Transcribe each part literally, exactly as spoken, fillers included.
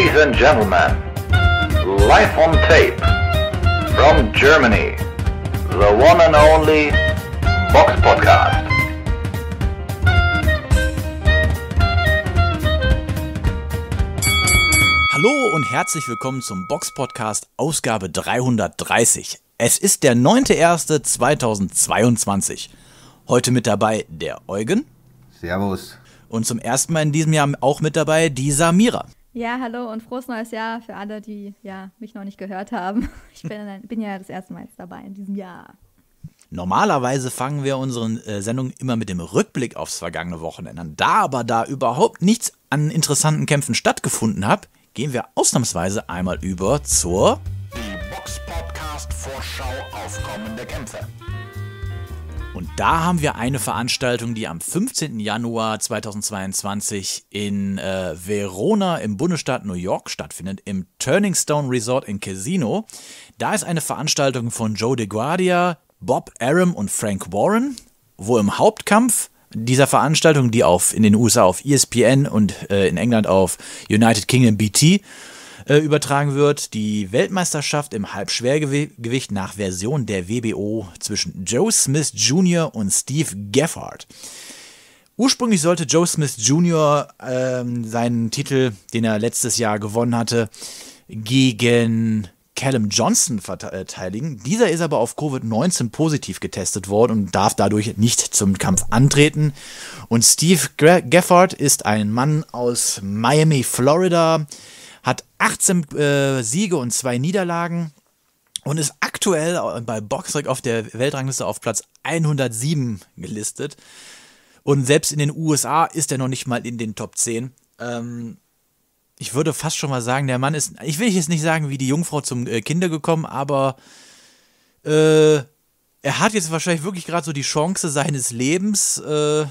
Ladies and gentlemen, live on tape from Germany, the one and only Box Podcast. Hallo und herzlich willkommen zum Box Podcast Ausgabe dreihundertdreißig. Es ist der neunter erster zweitausendzweiundzwanzig. Heute mit dabei der Eugen. Servus. Und zum ersten Mal in diesem Jahr auch mit dabei die Samira. Ja, hallo und frohes neues Jahr für alle, die ja, mich noch nicht gehört haben. Ich bin, bin ja das erste Mal jetzt dabei in diesem Jahr. Normalerweise fangen wir unsere äh, Sendung immer mit dem Rückblick aufs vergangene Wochenende an. Da aber da überhaupt nichts an interessanten Kämpfen stattgefunden hat, gehen wir ausnahmsweise einmal über zur Die Box Podcast Vorschau auf kommende Kämpfe. Und da haben wir eine Veranstaltung, die am fünfzehnten Januar zweitausendzweiundzwanzig in äh, Verona im Bundesstaat New York stattfindet, im Turning Stone Resort in Casino. Da ist eine Veranstaltung von Joe DeGuardia, Bob Arum und Frank Warren, wo im Hauptkampf dieser Veranstaltung, die auf in den U S A auf E S P N und äh, in England auf United Kingdom B T äh, übertragen wird, die Weltmeisterschaft im Halbschwergewicht nach Version der W B O zwischen Joe Smith Junior und Steve Gaffard. Ursprünglich sollte Joe Smith Junior ähm, seinen Titel, den er letztes Jahr gewonnen hatte, gegen Callum Johnson verteidigen. Dieser ist aber auf Covid neunzehn positiv getestet worden und darf dadurch nicht zum Kampf antreten. Und Steve Gaffard ist ein Mann aus Miami, Florida, hat achtzehn äh, Siege und zwei Niederlagen und ist aktuell bei Boxrec auf der Weltrangliste auf Platz hundertsieben gelistet. Und selbst in den U S A ist er noch nicht mal in den Top zehn. Ähm, Ich würde fast schon mal sagen, der Mann ist, ich will jetzt nicht sagen, wie die Jungfrau zum äh, Kinder gekommen, aber äh, er hat jetzt wahrscheinlich wirklich gerade so die Chance seines Lebens, äh,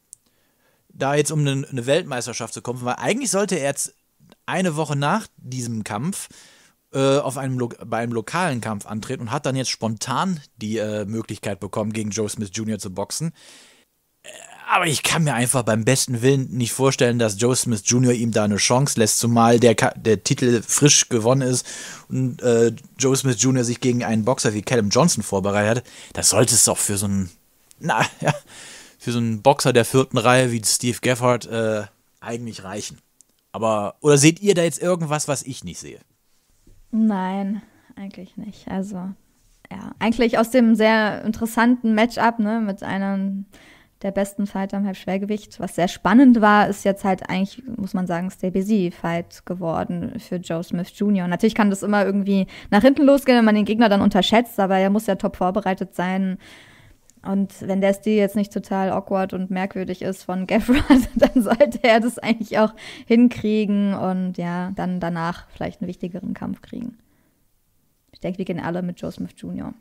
da jetzt um eine, eine Weltmeisterschaft zu kommen, weil eigentlich sollte er jetzt eine Woche nach diesem Kampf äh, auf einem Lo- bei einem lokalen Kampf antreten und hat dann jetzt spontan die äh, Möglichkeit bekommen, gegen Joe Smith Junior zu boxen. Aber ich kann mir einfach beim besten Willen nicht vorstellen, dass Joe Smith Junior ihm da eine Chance lässt, zumal der, Ka- der Titel frisch gewonnen ist und äh, Joe Smith Junior sich gegen einen Boxer wie Callum Johnson vorbereitet hat. Das sollte es doch für so einen, na ja, für so einen Boxer der vierten Reihe wie Steve Gaffard äh, eigentlich reichen. Aber, oder seht ihr da jetzt irgendwas, was ich nicht sehe? Nein, eigentlich nicht. Also, ja, eigentlich aus dem sehr interessanten Matchup, ne, mit einem der besten Fighter im Halbschwergewicht. Was sehr spannend war, ist jetzt halt eigentlich, muss man sagen, Stay-Busy-Fight geworden für Joe Smith Junior Natürlich kann das immer irgendwie nach hinten losgehen, wenn man den Gegner dann unterschätzt, aber er muss ja top vorbereitet sein. Und wenn der Stil jetzt nicht total awkward und merkwürdig ist von Gaffard, dann sollte er das eigentlich auch hinkriegen und ja, dann danach vielleicht einen wichtigeren Kampf kriegen. Ich denke, wir gehen alle mit Joe Smith Junior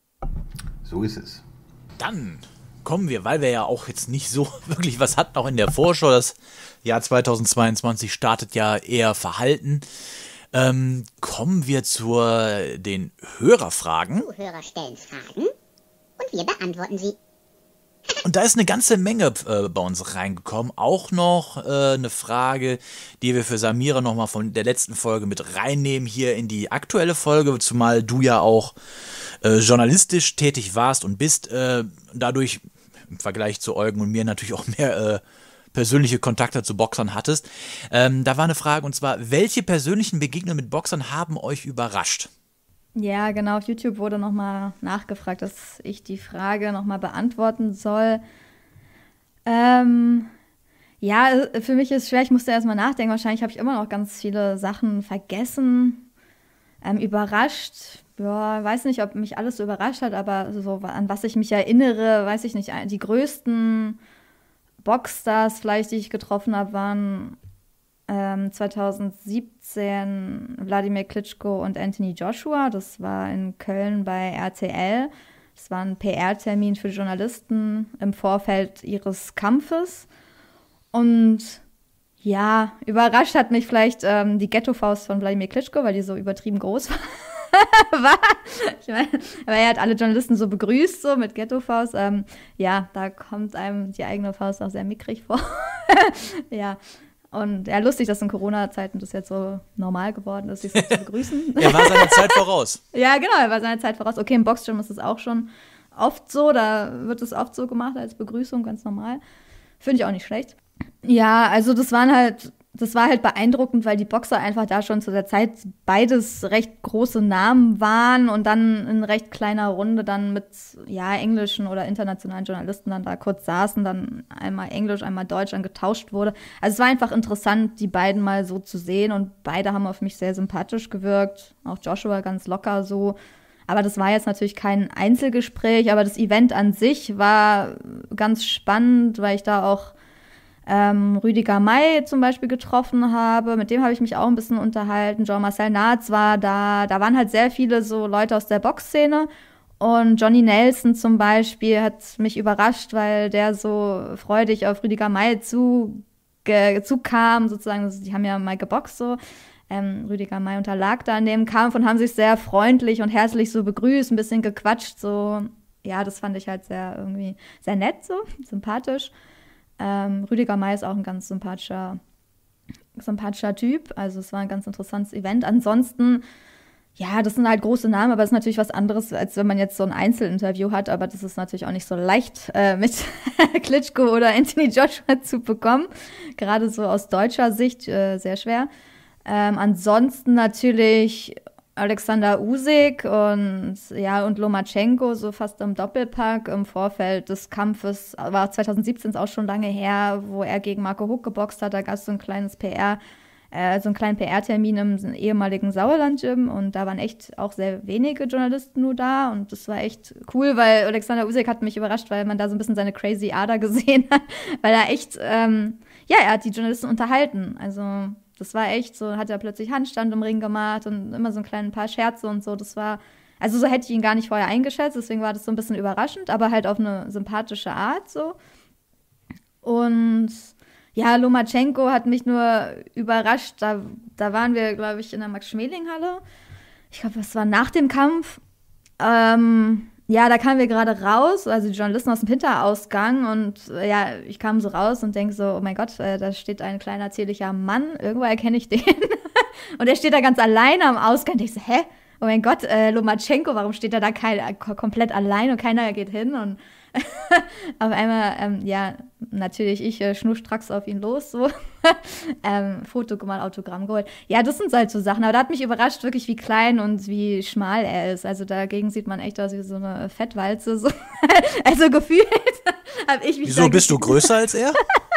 So ist es. Dann kommen wir, weil wir ja auch jetzt nicht so wirklich was hatten, auch in der Vorschau. Das Jahr zweitausendzweiundzwanzig startet ja eher verhalten. Ähm, kommen wir zu den Hörerfragen. Zuhörer stellen Fragen und wir beantworten sie. Und da ist eine ganze Menge äh, bei uns reingekommen. Auch noch äh, eine Frage, die wir für Samira nochmal von der letzten Folge mit reinnehmen hier in die aktuelle Folge, zumal du ja auch äh, journalistisch tätig warst und bist, äh, dadurch im Vergleich zu Eugen und mir natürlich auch mehr äh, persönliche Kontakte zu Boxern hattest. Ähm, da war eine Frage und zwar, welche persönlichen Begegnungen mit Boxern haben euch überrascht? Ja, genau, auf YouTube wurde nochmal nachgefragt, dass ich die Frage nochmal beantworten soll. Ähm, ja, für mich ist es schwer, ich musste erstmal nachdenken. Wahrscheinlich habe ich immer noch ganz viele Sachen vergessen. Ähm, überrascht, ja, weiß nicht, ob mich alles so überrascht hat, aber so an was ich mich erinnere, weiß ich nicht. Die größten Boxstars vielleicht, die ich getroffen habe, waren ähm, zweitausendsiebzehn Wladimir Klitschko und Anthony Joshua. Das war in Köln bei R T L. Das war ein P R-Termin für Journalisten im Vorfeld ihres Kampfes. Und ja, überrascht hat mich vielleicht ähm, die Ghetto-Faust von Wladimir Klitschko, weil die so übertrieben groß war. war. Ich meine, aber er hat alle Journalisten so begrüßt, so mit Ghetto-Faust. Ähm, ja, da kommt einem die eigene Faust auch sehr mickrig vor. Ja, Und ja, lustig, dass in Corona-Zeiten das jetzt so normal geworden ist, sich so zu begrüßen. Er war seiner Zeit voraus. Ja, genau, er war seiner Zeit voraus. Okay, im Boxgym ist es auch schon oft so, da wird es oft so gemacht als Begrüßung, ganz normal. Finde ich auch nicht schlecht. Ja, also das waren halt, das war halt beeindruckend, weil die Boxer einfach da schon zu der Zeit beides recht große Namen waren und dann in recht kleiner Runde dann mit, ja, englischen oder internationalen Journalisten dann da kurz saßen, dann einmal Englisch, einmal Deutsch dann getauscht wurde. Also es war einfach interessant, die beiden mal so zu sehen und beide haben auf mich sehr sympathisch gewirkt, auch Joshua ganz locker so. Aber das war jetzt natürlich kein Einzelgespräch, aber das Event an sich war ganz spannend, weil ich da auch ähm, Rüdiger May zum Beispiel getroffen habe. Mit dem habe ich mich auch ein bisschen unterhalten. Jean-Marcel Naatz war da. Da waren halt sehr viele so Leute aus der Boxszene. Und Johnny Nelson zum Beispiel hat mich überrascht, weil der so freudig auf Rüdiger May zu, ge, zukam, sozusagen. Die haben ja mal geboxt so. Ähm, Rüdiger May unterlag da in dem Kampf und haben sich sehr freundlich und herzlich so begrüßt, ein bisschen gequatscht, so. Ja, das fand ich halt sehr irgendwie sehr nett, so, sympathisch. Ähm, Rüdiger May ist auch ein ganz sympathischer, sympathischer Typ, also es war ein ganz interessantes Event. Ansonsten, ja, das sind halt große Namen, aber es ist natürlich was anderes, als wenn man jetzt so ein Einzelinterview hat, aber das ist natürlich auch nicht so leicht äh, mit Klitschko oder Anthony Joshua zu bekommen, gerade so aus deutscher Sicht äh, sehr schwer. Ähm, ansonsten natürlich Alexander Usyk und ja und Lomachenko so fast im Doppelpack im Vorfeld des Kampfes, war zwanzig siebzehn ist auch schon lange her, wo er gegen Marco Huck geboxt hat, da gab es so ein kleines P R, äh, so einen kleinen P R-Termin im ehemaligen Sauerland-Gym und da waren echt auch sehr wenige Journalisten nur da und das war echt cool, weil Alexander Usyk hat mich überrascht, weil man da so ein bisschen seine crazy Ader gesehen hat, weil er echt, ähm, ja, er hat die Journalisten unterhalten, also das war echt so, hat er plötzlich Handstand im Ring gemacht und immer so ein kleines paar Scherze und so. Das war, also so hätte ich ihn gar nicht vorher eingeschätzt, deswegen war das so ein bisschen überraschend, aber halt auf eine sympathische Art so. Und ja, Lomachenko hat mich nur überrascht, da, da waren wir, glaube ich, in der Max-Schmeling-Halle. Ich glaube, das war nach dem Kampf. Ähm, ja, da kamen wir gerade raus, also die Journalisten aus dem Hinterausgang und äh, ja, ich kam so raus und denke so, oh mein Gott, äh, da steht ein kleiner zierlicher Mann, irgendwo erkenne ich den. Und er steht da ganz alleine am Ausgang. Und ich so, hä? Oh mein Gott, äh, Lomachenko, warum steht er da kein, äh, komplett allein und keiner geht hin? Und auf einmal, ähm, ja, natürlich ich äh, schnurstracks auf ihn los, so. ähm, Foto gemacht, Autogramm geholt. Ja, das sind halt so Sachen. Aber da hat mich überrascht, wirklich, wie klein und wie schmal er ist. Also dagegen sieht man echt aus wie so eine Fettwalze. So. Also gefühlt habe ich mich. Wieso, bist du größer als er?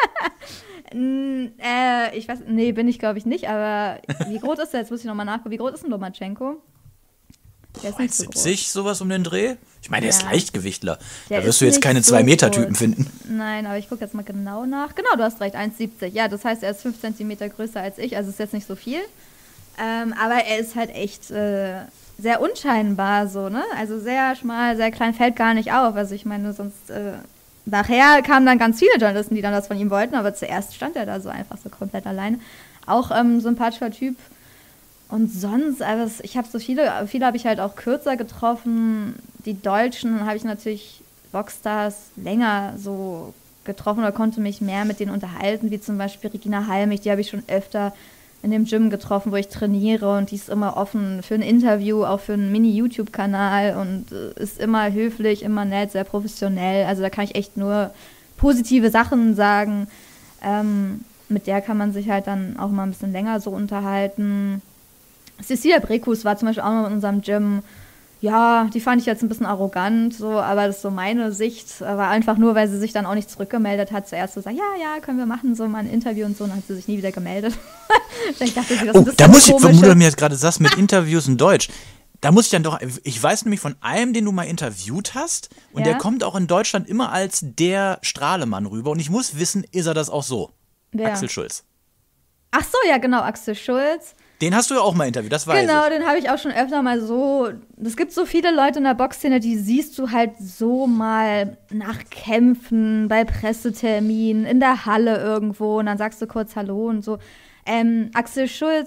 N- äh, ich weiß, nee, bin ich glaube ich nicht, aber wie groß ist er? Jetzt muss ich nochmal nachgucken. Wie groß ist denn Lomachenko? Der ist nicht so groß. siebzig, sowas um den Dreh? Ich meine, der Ja. ist Leichtgewichtler. Der Da wirst ist du jetzt nicht keine so zwei-Meter-Typen groß. finden. Nein, aber ich gucke jetzt mal genau nach. Genau, du hast recht, eins Komma siebzig. Ja, das heißt, er ist fünf Zentimeter größer als ich, also ist jetzt nicht so viel. Ähm, aber er ist halt echt äh, sehr unscheinbar so, ne? Also sehr schmal, sehr klein, fällt gar nicht auf. Also ich meine, sonst äh, nachher kamen dann ganz viele Journalisten, die dann das von ihm wollten, aber zuerst stand er da so einfach so komplett alleine. Auch ähm, sympathischer Typ. Und sonst, also ich habe so viele, viele habe ich halt auch kürzer getroffen. Die Deutschen habe ich natürlich Boxstars länger so getroffen oder konnte mich mehr mit denen unterhalten, wie zum Beispiel Regina Halmich, die habe ich schon öfter in dem Gym getroffen, wo ich trainiere und die ist immer offen für ein Interview, auch für einen Mini-YouTube-Kanal und ist immer höflich, immer nett, sehr professionell. Also da kann ich echt nur positive Sachen sagen. Ähm, mit der kann man sich halt dann auch mal ein bisschen länger so unterhalten. Cecilia Breckus war zum Beispiel auch noch in unserem Gym. Ja, die fand ich jetzt ein bisschen arrogant, so, aber das ist so meine Sicht. Aber einfach nur, weil sie sich dann auch nicht zurückgemeldet hat, zuerst so sagen, ja, ja, können wir machen, so mal ein Interview und so, und dann hat sie sich nie wieder gemeldet. Ich dachte, sie, das Oh, ist da das muss ich, Komische. wo du mir jetzt gerade sagst, mit Interviews in Deutsch. Da muss ich dann doch, ich weiß nämlich von einem, den du mal interviewt hast, und Ja? der kommt auch in Deutschland immer als der Strahlemann rüber. Und ich muss wissen, ist er das auch so? Wer? Axel Schulz. Ach so, ja, genau, Axel Schulz. Den hast du ja auch mal interviewt, das weiß Genau, ich. den habe ich auch schon öfter mal so. Es gibt so viele Leute in der Boxszene, die siehst du halt so mal nach Kämpfen, bei Presseterminen, in der Halle irgendwo und dann sagst du kurz Hallo und so. Ähm, Axel Schulz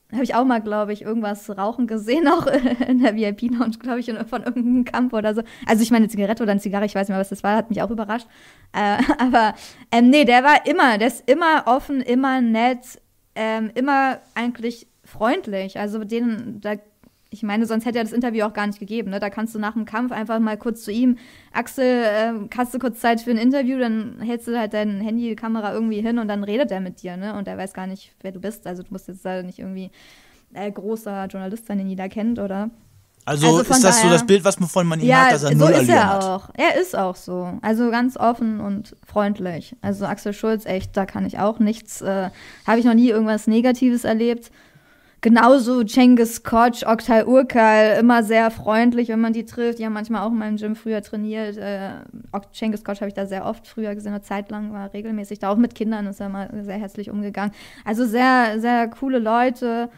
habe ich auch mal, glaube ich, irgendwas rauchen gesehen, auch in der V I P-Lounge, glaube ich, von irgendeinem Kampf oder so. Also ich meine, eine Zigarette oder eine Zigarre, ich weiß nicht mehr, was das war, hat mich auch überrascht. Äh, aber ähm, nee, der war immer, der ist immer offen, immer nett, ähm, immer eigentlich freundlich. Also den, da, ich meine, sonst hätte er das Interview auch gar nicht gegeben. Ne? Da kannst du nach dem Kampf einfach mal kurz zu ihm, Axel, äh, hast du kurz Zeit für ein Interview, dann hältst du halt dein Handy, die Kamera irgendwie hin und dann redet er mit dir, ne? Und er weiß gar nicht, wer du bist. Also du musst jetzt da nicht irgendwie äh, großer Journalist sein, den jeder kennt, oder? Also, Also ist das daher, so das Bild, was man von man ihm ja, hat, dass er so null ist Allüren er hat? auch. Er ist auch so. Also ganz offen und freundlich. Also Axel Schulz, echt, da kann ich auch nichts, äh, habe ich noch nie irgendwas Negatives erlebt. Genauso Cengiz Koç, Oktay Urkal, immer sehr freundlich, wenn man die trifft. Die haben manchmal auch in meinem Gym früher trainiert. Äh, Cengiz Koç habe ich da sehr oft früher gesehen, eine Zeit lang war regelmäßig da. Auch mit Kindern ist er mal sehr herzlich umgegangen. Also sehr, sehr coole Leute.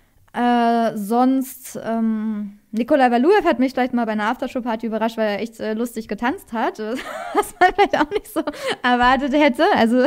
Äh, sonst, ähm, Nikolai Valuev hat mich vielleicht mal bei einer Aftershow-Party überrascht, weil er echt äh, lustig getanzt hat, was man vielleicht auch nicht so erwartet hätte. Also,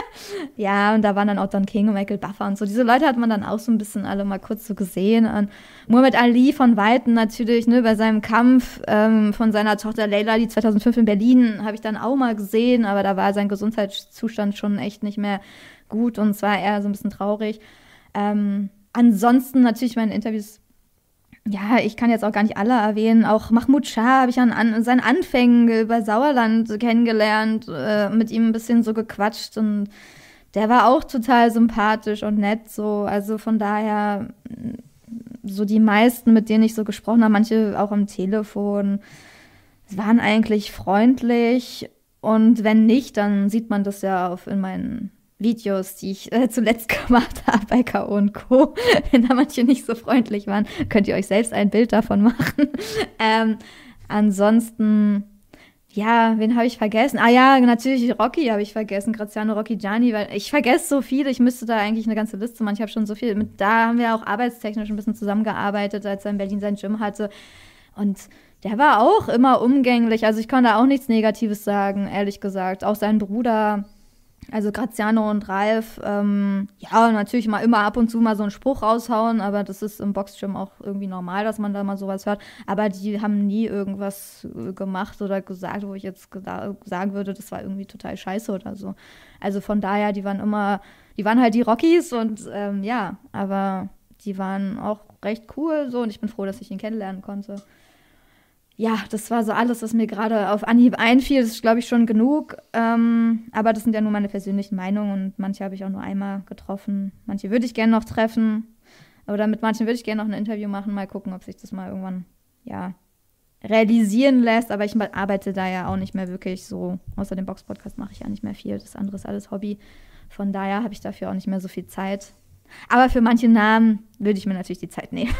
ja, und da waren dann auch Don King und Michael Buffer und so. Diese Leute hat man dann auch so ein bisschen alle mal kurz so gesehen. Und Muhammad Ali von Weitem natürlich, ne, bei seinem Kampf ähm, von seiner Tochter Leila, die zweitausendfünf in Berlin, habe ich dann auch mal gesehen, aber da war sein Gesundheitszustand schon echt nicht mehr gut und es war eher so ein bisschen traurig. Ähm, Ansonsten natürlich meine Interviews, ja, ich kann jetzt auch gar nicht alle erwähnen. Auch Mahmoud Shah habe ich an, an seinen Anfängen bei Sauerland kennengelernt, äh, mit ihm ein bisschen so gequatscht und der war auch total sympathisch und nett so. Also von daher, so die meisten, mit denen ich so gesprochen habe, manche auch am Telefon, waren eigentlich freundlich und wenn nicht, dann sieht man das ja auf in meinen Videos, die ich äh, zuletzt gemacht habe bei K O und Co. Wenn da manche nicht so freundlich waren, könnt ihr euch selbst ein Bild davon machen. ähm, ansonsten, ja, wen habe ich vergessen? Ah ja, natürlich Rocky habe ich vergessen, Graziano Rocchigiani, weil ich vergesse so viele, ich müsste da eigentlich eine ganze Liste machen, ich habe schon so viel, mit, da haben wir auch arbeitstechnisch ein bisschen zusammengearbeitet, als er in Berlin sein Gym hatte und der war auch immer umgänglich, also ich kann da auch nichts Negatives sagen, ehrlich gesagt, auch sein Bruder. Also Graziano und Ralf, ähm, ja, natürlich mal immer ab und zu mal so einen Spruch raushauen, aber das ist im Boxgym auch irgendwie normal, dass man da mal sowas hört. Aber die haben nie irgendwas gemacht oder gesagt, wo ich jetzt gesa- sagen würde, das war irgendwie total scheiße oder so. Also von daher, die waren immer, die waren halt die Rockies und ähm, ja, aber die waren auch recht cool so und ich bin froh, dass ich ihn kennenlernen konnte. Ja, das war so alles, was mir gerade auf Anhieb einfiel. Das ist, glaube ich, schon genug. Ähm, aber das sind ja nur meine persönlichen Meinungen und manche habe ich auch nur einmal getroffen. Manche würde ich gerne noch treffen. Oder mit manchen würde ich gerne noch ein Interview machen. Mal gucken, ob sich das mal irgendwann, ja, realisieren lässt. Aber ich arbeite da ja auch nicht mehr wirklich so. Außer dem Box-Podcast mache ich ja nicht mehr viel. Das andere ist alles Hobby. Von daher habe ich dafür auch nicht mehr so viel Zeit. Aber für manche Namen würde ich mir natürlich die Zeit nehmen.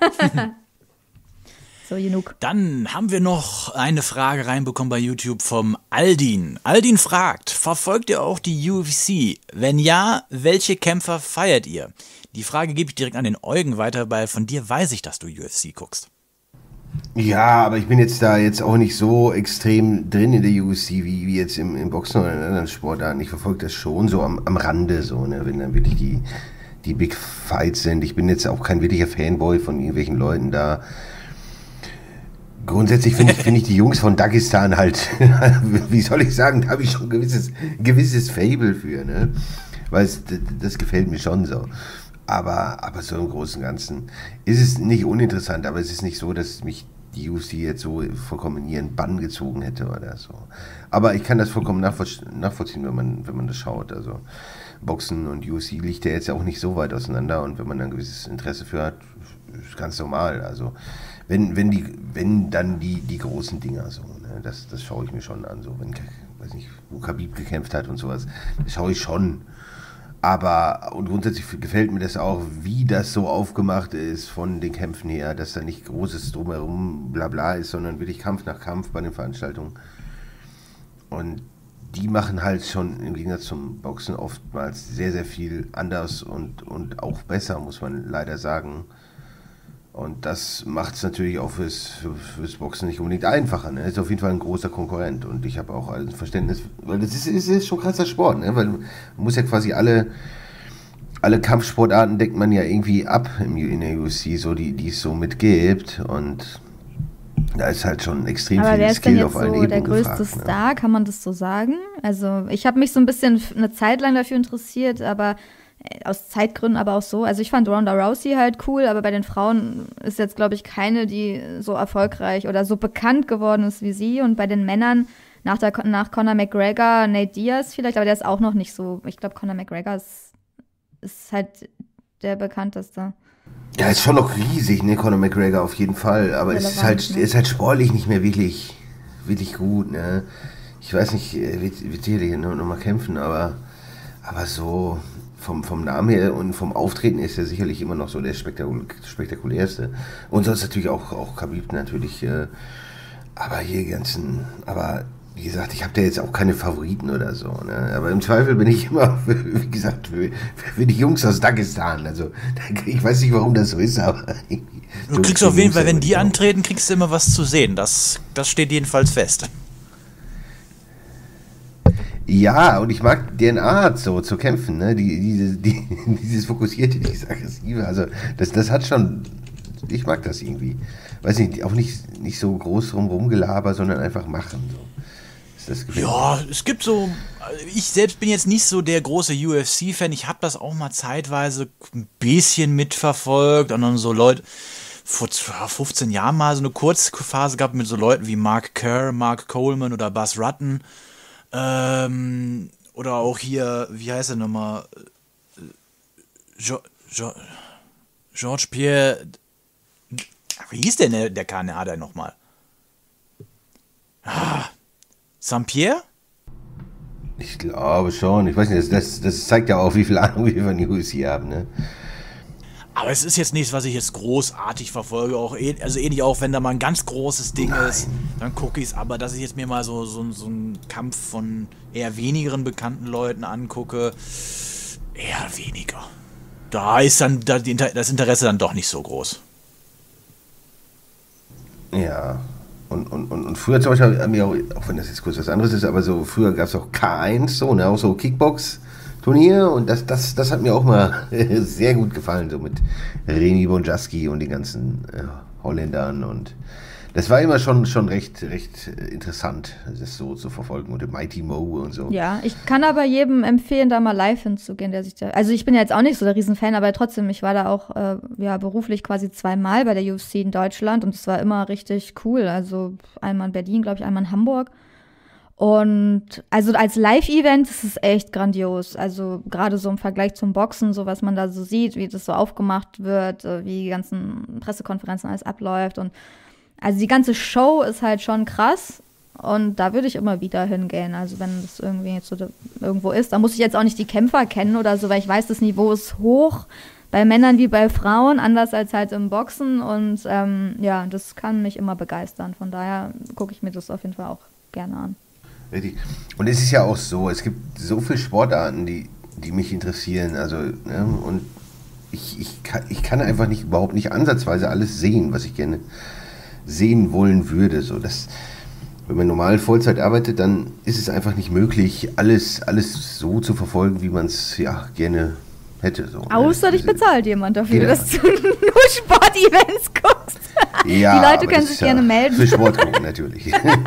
So, genug. Dann haben wir noch eine Frage reinbekommen bei YouTube vom Aldin. Aldin fragt, verfolgt ihr auch die U F C? Wenn ja, welche Kämpfer feiert ihr? Die Frage gebe ich direkt an den Eugen weiter, weil von dir weiß ich, dass du U F C guckst. Ja, aber ich bin jetzt da jetzt auch nicht so extrem drin in der U F C wie, wie jetzt im, im Boxen oder in anderen Sportarten. Ich verfolge das schon so am, am Rande, so, ne, wenn dann wirklich die, die Big Fights sind. Ich bin jetzt auch kein wirklicher Fanboy von irgendwelchen Leuten da. Grundsätzlich finde ich, find ich die Jungs von Dagestan halt, wie soll ich sagen, da habe ich schon ein gewisses, gewisses Faible für, ne? Weil es, das gefällt mir schon so. Aber, aber so im Großen und Ganzen ist es nicht uninteressant, aber es ist nicht so, dass mich die U F C jetzt so vollkommen in ihren Bann gezogen hätte oder so. Aber ich kann das vollkommen nachvollziehen, wenn man, wenn man das schaut. Also Boxen und U F C liegt ja jetzt auch nicht so weit auseinander und wenn man ein gewisses Interesse für hat, ist ganz normal. Also wenn, wenn die, wenn dann die, die großen Dinger so, ne, das, das schaue ich mir schon an. So, wenn, weiß nicht, wo Khabib gekämpft hat und sowas, das schaue ich schon. Aber, und grundsätzlich gefällt mir das auch, wie das so aufgemacht ist von den Kämpfen her, dass da nicht großes Drumherum Blabla ist, sondern wirklich Kampf nach Kampf bei den Veranstaltungen. Und die machen halt schon im Gegensatz zum Boxen oftmals sehr, sehr viel anders und, und auch besser, muss man leider sagen. Und das macht es natürlich auch fürs, für, fürs Boxen nicht unbedingt einfacher. Ne? Ist auf jeden Fall ein großer Konkurrent und ich habe auch ein Verständnis, weil das ist, ist, ist schon krasser Sport, ne? Weil man muss ja quasi alle, alle Kampfsportarten deckt man ja irgendwie ab im, in der U F C, so die, die es so mitgibt. Und da ist halt schon extrem Aber viel wer ist denn Skill jetzt auf allen so Ebenen der größte gefragt, ne? Star? Kann man das so sagen? Also ich habe mich so ein bisschen f- eine Zeit lang dafür interessiert, aber äh, aus Zeitgründen aber auch so. Also ich fand Ronda Rousey halt cool, aber bei den Frauen ist jetzt, glaube ich, keine, die so erfolgreich oder so bekannt geworden ist wie sie. Und bei den Männern nach, der, nach Conor McGregor, Nate Diaz vielleicht, aber der ist auch noch nicht so. Ich glaube, Conor McGregor ist, ist halt der bekannteste. Ja, ist schon noch riesig, ne, Conor McGregor auf jeden Fall, aber es ist Relevant, halt, ne? ist halt sportlich nicht mehr wirklich, wirklich gut, ne. Ich weiß nicht, er wird, wird sicherlich noch, noch mal kämpfen, aber, aber so vom, vom Namen her und vom Auftreten ist er sicherlich immer noch so der spektakul spektakulärste. Und sonst natürlich auch, auch Khabib natürlich, äh, aber hier ganzen, aber wie gesagt, ich habe da jetzt auch keine Favoriten oder so, ne? Aber im Zweifel bin ich immer, wie gesagt, für, für die Jungs aus Dagestan. Also, ich weiß nicht, warum das so ist, aber irgendwie. Du kriegst auf jeden Fall, wenn die antreten, kriegst du immer was zu sehen. Das, das steht jedenfalls fest. Ja, und ich mag deren Art so zu kämpfen, ne? Die, diese, die, dieses Fokussierte, dieses Aggressive. Also, das, das hat schon. Ich mag das irgendwie. Weiß nicht, auch nicht, nicht so groß rumrum gelaber, sondern einfach machen. So. Das ja, es gibt so, ich selbst bin jetzt nicht so der große U F C-Fan, ich habe das auch mal zeitweise ein bisschen mitverfolgt und dann so Leute, vor fünfzehn Jahren mal so eine Kurzphase gehabt mit so Leuten wie Mark Kerr, Mark Coleman oder Buzz Rutten, ähm, oder auch hier, wie heißt er nochmal, jo, jo, Georges Pierre, wie hieß denn der, der Kanadier nochmal? Ah, Saint-Pierre? Ich glaube schon. Ich weiß nicht, das, das, das zeigt ja auch, wie viel Ahnung wir von U F C haben, ne? Aber es ist jetzt nichts, was ich jetzt großartig verfolge. Auch eh, also ähnlich auch, wenn da mal ein ganz großes Ding Nein. ist, dann gucke ich es. Aber dass ich jetzt mir mal so, so, so einen Kampf von eher wenigeren bekannten Leuten angucke, eher weniger. Da ist dann da die, das Interesse dann doch nicht so groß. Ja. Und, und, und, und früher zum Beispiel haben wir auch, auch wenn das jetzt kurz was anderes ist, aber so früher gab es auch K eins, so, ne, auch so Kickbox-Turnier und das, das, das hat mir auch mal sehr gut gefallen, so mit Remy Bonjaski und den ganzen äh, Holländern und das war immer schon, schon recht, recht interessant, das so zu verfolgen und Mighty Mo und so. Ja, ich kann aber jedem empfehlen, da mal live hinzugehen, der sich da, also ich bin ja jetzt auch nicht so der Riesenfan, aber trotzdem, ich war da auch äh, ja, beruflich quasi zweimal bei der U F C in Deutschland und es war immer richtig cool, also einmal in Berlin, glaube ich, einmal in Hamburg und also als Live-Event ist es echt grandios, also gerade so im Vergleich zum Boxen, so was man da so sieht, wie das so aufgemacht wird, wie die ganzen Pressekonferenzen alles abläuft und also die ganze Show ist halt schon krass und da würde ich immer wieder hingehen. Also wenn das irgendwie jetzt so da, irgendwo ist, da muss ich jetzt auch nicht die Kämpfer kennen oder so, weil ich weiß, das Niveau ist hoch, bei Männern wie bei Frauen, anders als halt im Boxen und ähm, ja, das kann mich immer begeistern. Von daher gucke ich mir das auf jeden Fall auch gerne an. Richtig. Und es ist ja auch so, es gibt so viele Sportarten, die, die mich interessieren, also, ne, und ich, ich, kann, ich kann einfach nicht, überhaupt nicht ansatzweise alles sehen, was ich gerne sehen wollen würde. So, dass, wenn man normal Vollzeit arbeitet, dann ist es einfach nicht möglich, alles, alles so zu verfolgen, wie man es ja gerne hätte. So, Außer ne? dich bezahlt jemand dafür, Ja. dass du nur Sportevents guckst. Ja, Die Leute aber können das sich ist ja gerne melden. Für Sport gucken, natürlich.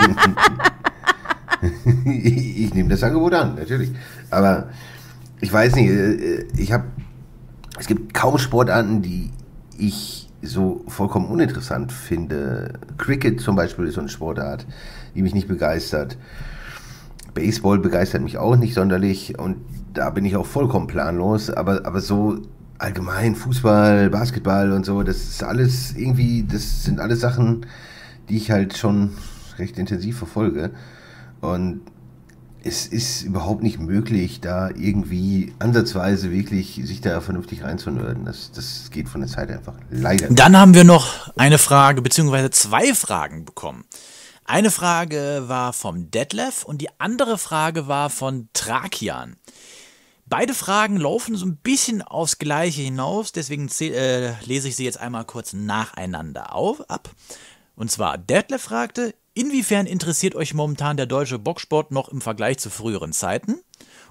ich, ich nehme das Angebot an, natürlich. Aber ich weiß nicht, ich habe, es gibt kaum Sportarten, die ich so vollkommen uninteressant finde. Cricket zum Beispiel ist so eine Sportart, die mich nicht begeistert. Baseball begeistert mich auch nicht sonderlich und da bin ich auch vollkommen planlos, aber, aber so allgemein Fußball, Basketball und so, das ist alles irgendwie, das sind alles Sachen, die ich halt schon recht intensiv verfolge und es ist überhaupt nicht möglich, da irgendwie ansatzweise wirklich sich da vernünftig reinzunörden. Das, das geht von der Zeit einfach leider nicht. Dann haben wir noch eine Frage, beziehungsweise zwei Fragen bekommen. Eine Frage war vom Detlef und die andere Frage war von Trakian. Beide Fragen laufen so ein bisschen aufs Gleiche hinaus, deswegen äh, lese ich sie jetzt einmal kurz nacheinander auf, ab. Und zwar, Detlef fragte, inwiefern interessiert euch momentan der deutsche Boxsport noch im Vergleich zu früheren Zeiten?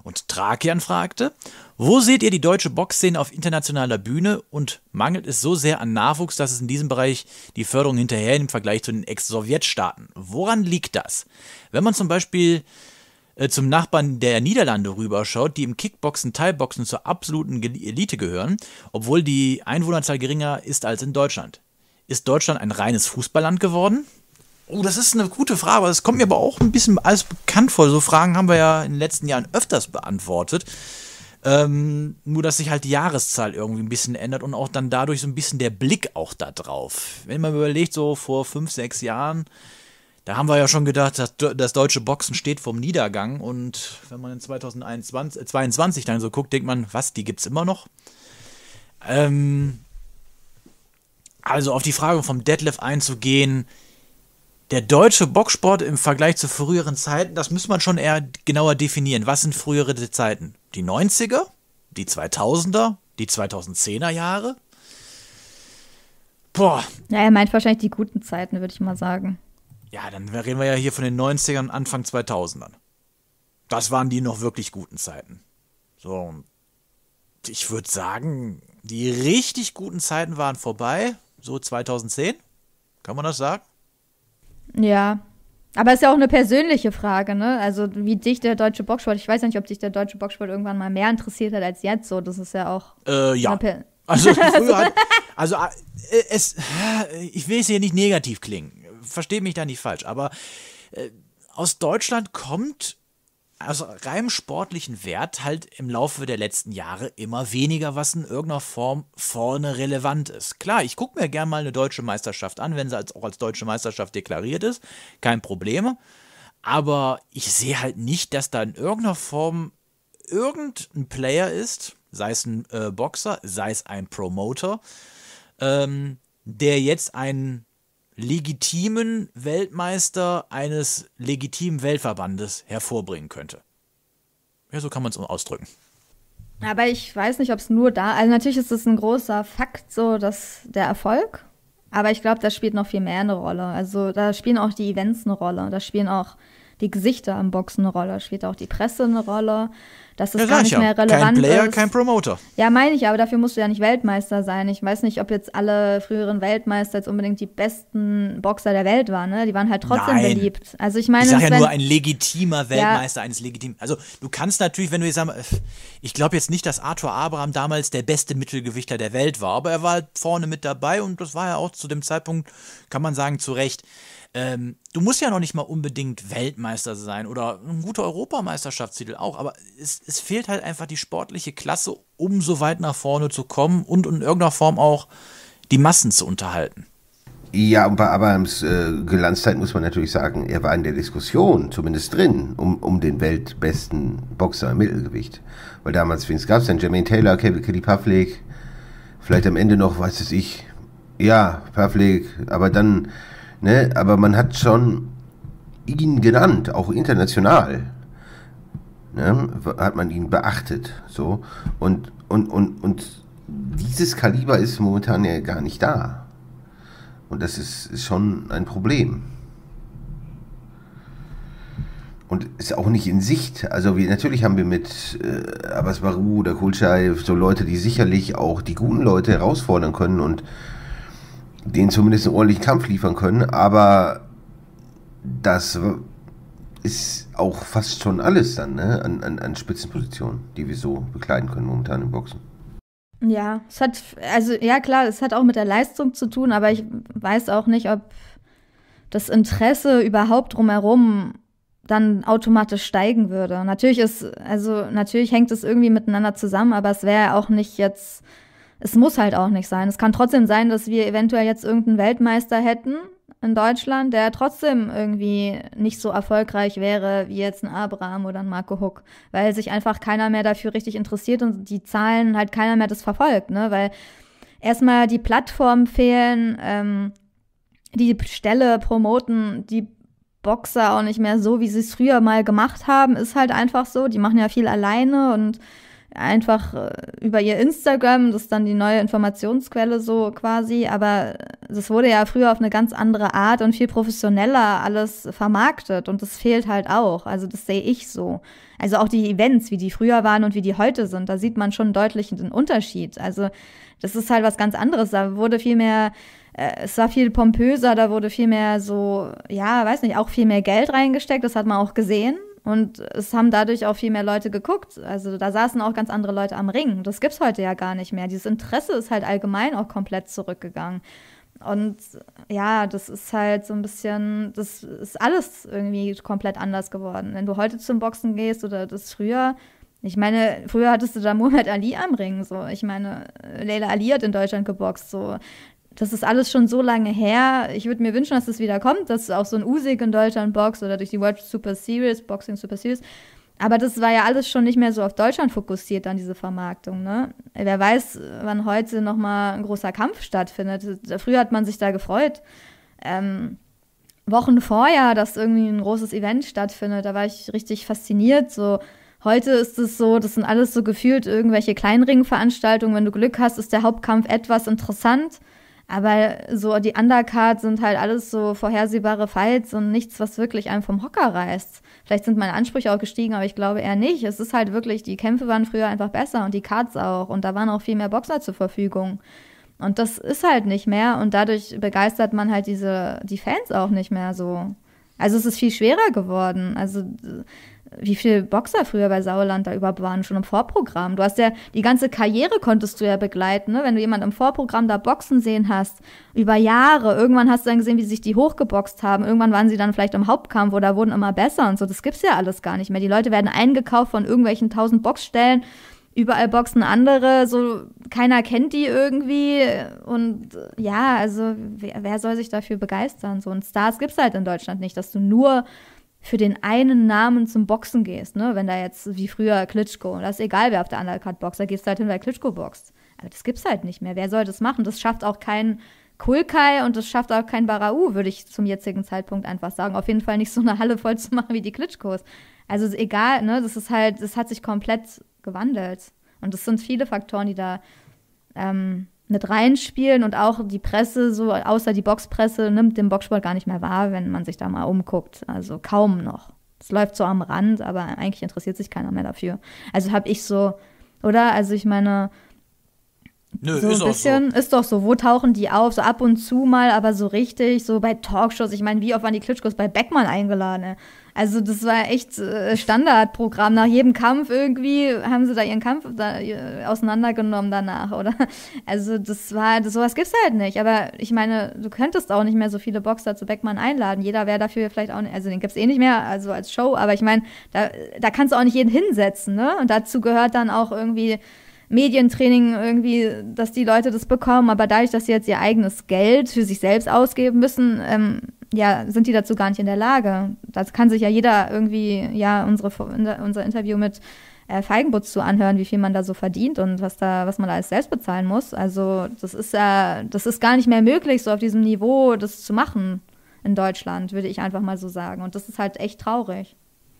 Und Thrakian fragte, wo seht ihr die deutsche Boxszene auf internationaler Bühne und mangelt es so sehr an Nachwuchs, dass es in diesem Bereich die Förderung hinterher im Vergleich zu den Ex-Sowjetstaaten? Woran liegt das? Wenn man zum Beispiel äh, zum Nachbarn der Niederlande rüberschaut, die im Kickboxen, Thai-Boxen zur absoluten Elite gehören, obwohl die Einwohnerzahl geringer ist als in Deutschland. Ist Deutschland ein reines Fußballland geworden? Oh, das ist eine gute Frage, das kommt mir aber auch ein bisschen alles bekannt vor. So Fragen haben wir ja in den letzten Jahren öfters beantwortet. Ähm, nur, dass sich halt die Jahreszahl irgendwie ein bisschen ändert und auch dann dadurch so ein bisschen der Blick auch da drauf. Wenn man überlegt, so vor fünf, sechs Jahren, da haben wir ja schon gedacht, dass das deutsche Boxen steht vorm Niedergang. Und wenn man in zweitausendzweiundzwanzig dann so guckt, denkt man, was, die gibt's immer noch? Ähm, also auf die Frage vom Detlef einzugehen, der deutsche Boxsport im Vergleich zu früheren Zeiten, das muss man schon eher genauer definieren. Was sind frühere Zeiten? Die neunziger? Die zweitausender? Die zweitausendzehner Jahre? Boah. Ja, er meint wahrscheinlich die guten Zeiten, würde ich mal sagen. Ja, dann reden wir ja hier von den neunzigern, Anfang zweitausendern. Das waren die noch wirklich guten Zeiten. So, ich würde sagen, die richtig guten Zeiten waren vorbei, so zweitausendzehn. Kann man das sagen? Ja, aber es ist ja auch eine persönliche Frage, ne? Also wie dich der deutsche Boxsport, ich weiß ja nicht, ob dich der deutsche Boxsport irgendwann mal mehr interessiert hat als jetzt, so, das ist ja auch... Äh, ja, also früher hat, also äh, es, ich will es hier nicht negativ klingen, versteht mich da nicht falsch, aber äh, aus Deutschland kommt aus reinem sportlichen Wert halt im Laufe der letzten Jahre immer weniger, was in irgendeiner Form vorne relevant ist. Klar, ich gucke mir gerne mal eine deutsche Meisterschaft an, wenn sie als, auch als deutsche Meisterschaft deklariert ist, kein Problem. Aber ich sehe halt nicht, dass da in irgendeiner Form irgendein Player ist, sei es ein äh, Boxer, sei es ein Promoter, ähm, der jetzt einen legitimen Weltmeister eines legitimen Weltverbandes hervorbringen könnte. Ja, so kann man es ausdrücken. Aber ich weiß nicht, ob es nur da, also natürlich ist es ein großer Fakt, so dass der Erfolg, aber ich glaube, da spielt noch viel mehr eine Rolle. Also da spielen auch die Events eine Rolle, da spielen auch die Gesichter am Boxen eine Rolle, spielt auch die Presse eine Rolle, dass es ja, gar nicht ja. mehr relevant kein Player, ist. Kein Promoter. Ja, meine ich, aber dafür musst du ja nicht Weltmeister sein. Ich weiß nicht, ob jetzt alle früheren Weltmeister jetzt unbedingt die besten Boxer der Welt waren, ne? Die waren halt trotzdem Nein. beliebt. Also ich meine, ich sag ja wenn, nur ein legitimer Weltmeister ja. eines legitimen. Also du kannst natürlich, wenn du jetzt sagst, ich glaube jetzt nicht, dass Arthur Abraham damals der beste Mittelgewichtler der Welt war, aber er war halt vorne mit dabei und das war ja auch zu dem Zeitpunkt, kann man sagen, zu Recht. Ähm, du musst ja noch nicht mal unbedingt Weltmeister sein oder ein guter Europameisterschaftstitel auch, aber es, es fehlt halt einfach die sportliche Klasse, um so weit nach vorne zu kommen und in irgendeiner Form auch die Massen zu unterhalten. Ja, und bei Abrahams äh, Glanzzeit muss man natürlich sagen, er war in der Diskussion zumindest drin, um, um den weltbesten Boxer im Mittelgewicht. Weil damals, wen gab es denn? Jermaine Taylor, Kevin Kelly Pavlik, vielleicht am Ende noch, weiß es ich, ja, Pavlik, aber dann... Ne, aber man hat schon ihn genannt, auch international. Ne, hat man ihn beachtet. So. Und, und, und, und dieses Kaliber ist momentan ja gar nicht da. Und das ist, ist schon ein Problem. Und ist auch nicht in Sicht. Also wir, natürlich haben wir mit äh, Abbas Baru oder Kulchaev so Leute, die sicherlich auch die guten Leute herausfordern können und denen zumindest einen ordentlichen Kampf liefern können, aber das ist auch fast schon alles dann, ne, an, an, an Spitzenpositionen, die wir so bekleiden können momentan im Boxen. Ja, es hat, also ja klar, es hat auch mit der Leistung zu tun, aber ich weiß auch nicht, ob das Interesse überhaupt drumherum dann automatisch steigen würde. Natürlich ist, also natürlich hängt es irgendwie miteinander zusammen, aber es wäre auch nicht jetzt, es muss halt auch nicht sein. Es kann trotzdem sein, dass wir eventuell jetzt irgendeinen Weltmeister hätten in Deutschland, der trotzdem irgendwie nicht so erfolgreich wäre wie jetzt ein Abraham oder ein Marco Huck, weil sich einfach keiner mehr dafür richtig interessiert und die Zahlen halt keiner mehr das verfolgt, ne? Weil erstmal die Plattformen fehlen, ähm, die Ställe promoten die Boxer auch nicht mehr so, wie sie es früher mal gemacht haben, ist halt einfach so. Die machen ja viel alleine und einfach äh, über ihr Instagram, das ist dann die neue Informationsquelle so quasi, aber das wurde ja früher auf eine ganz andere Art und viel professioneller alles vermarktet und das fehlt halt auch. Also das sehe ich so. Also auch die Events, wie die früher waren und wie die heute sind, da sieht man schon deutlich den Unterschied. Also das ist halt was ganz anderes. Da wurde viel mehr, äh, es war viel pompöser, da wurde viel mehr so, ja, weiß nicht, auch viel mehr Geld reingesteckt, das hat man auch gesehen. Und es haben dadurch auch viel mehr Leute geguckt. Also da saßen auch ganz andere Leute am Ring. Das gibt's heute ja gar nicht mehr. Dieses Interesse ist halt allgemein auch komplett zurückgegangen. Und ja, das ist halt so ein bisschen, das ist alles irgendwie komplett anders geworden. Wenn du heute zum Boxen gehst oder das früher, ich meine, früher hattest du da Muhammad Ali am Ring, so. Ich meine, Laila Ali hat in Deutschland geboxt, so. Das ist alles schon so lange her. Ich würde mir wünschen, dass es wieder kommt, dass auch so ein Usyk in Deutschland boxt oder durch die World Super Series, Boxing Super Series. Aber das war ja alles schon nicht mehr so auf Deutschland fokussiert, dann diese Vermarktung, ne? Wer weiß, wann heute nochmal ein großer Kampf stattfindet. Früher hat man sich da gefreut. Ähm, Wochen vorher, dass irgendwie ein großes Event stattfindet, da war ich richtig fasziniert. So, heute ist es so, das sind alles so gefühlt irgendwelche Kleinringveranstaltungen. Wenn du Glück hast, ist der Hauptkampf etwas interessant. Aber so die Undercard sind halt alles so vorhersehbare Fights und nichts, was wirklich einem vom Hocker reißt. Vielleicht sind meine Ansprüche auch gestiegen, aber ich glaube eher nicht. Es ist halt wirklich, die Kämpfe waren früher einfach besser und die Cards auch. Und da waren auch viel mehr Boxer zur Verfügung. Und das ist halt nicht mehr und dadurch begeistert man halt diese, die Fans auch nicht mehr so. Also es ist viel schwerer geworden. Also wie viele Boxer früher bei Sauerland da überhaupt waren, schon im Vorprogramm. Du hast ja, die ganze Karriere konntest du ja begleiten, ne? Wenn du jemanden im Vorprogramm da boxen sehen hast, über Jahre, irgendwann hast du dann gesehen, wie sich die hochgeboxt haben, irgendwann waren sie dann vielleicht im Hauptkampf oder wurden immer besser und so, das gibt's ja alles gar nicht mehr. Die Leute werden eingekauft von irgendwelchen tausend Boxstellen, überall boxen andere, so, keiner kennt die irgendwie und ja, also wer, wer soll sich dafür begeistern, so, und Stars gibt's halt in Deutschland nicht, dass du nur für den einen Namen zum Boxen gehst, ne? Wenn da jetzt, wie früher, Klitschko, das ist egal, wer auf der Undercard boxt, da gehst du halt hin, weil Klitschko boxt. Aber das gibt's halt nicht mehr. Wer soll das machen? Das schafft auch kein Kulkai und das schafft auch kein Barau, würde ich zum jetzigen Zeitpunkt einfach sagen. Auf jeden Fall nicht so eine Halle voll zu machen wie die Klitschkos. Also ist egal, ne? Das ist halt, das hat sich komplett gewandelt. Und das sind viele Faktoren, die da ähm, mit reinspielen und auch die Presse, so außer die Boxpresse, nimmt den Boxsport gar nicht mehr wahr, wenn man sich da mal umguckt. Also kaum noch. Es läuft so am Rand, aber eigentlich interessiert sich keiner mehr dafür. Also habe ich so, oder? Also ich meine, Nö, so ist ein bisschen, auch so. ist doch so, wo tauchen die auf? So ab und zu mal, aber so richtig, so bei Talkshows. Ich meine, wie oft waren die Klitschkos bei Beckmann eingeladen? Also das war echt äh, Standardprogramm. Nach jedem Kampf irgendwie haben sie da ihren Kampf da, äh, auseinandergenommen danach, oder? Also das war, das, sowas gibt's halt nicht. Aber ich meine, du könntest auch nicht mehr so viele Boxer zu Beckmann einladen. Jeder wäre dafür vielleicht auch nicht, also den gibt's eh nicht mehr, also als Show. Aber ich meine, da, da kannst du auch nicht jeden hinsetzen, ne? Und dazu gehört dann auch irgendwie Medientraining irgendwie, dass die Leute das bekommen, aber dadurch, dass sie jetzt ihr eigenes Geld für sich selbst ausgeben müssen, ähm, ja, sind die dazu gar nicht in der Lage. Das kann sich ja jeder irgendwie, ja, unsere, unser Interview mit äh, Feigenbutz zu anhören, wie viel man da so verdient und was da, was man da alles selbst bezahlen muss. Also das ist ja, äh, das ist gar nicht mehr möglich, so auf diesem Niveau das zu machen in Deutschland, würde ich einfach mal so sagen. Und das ist halt echt traurig.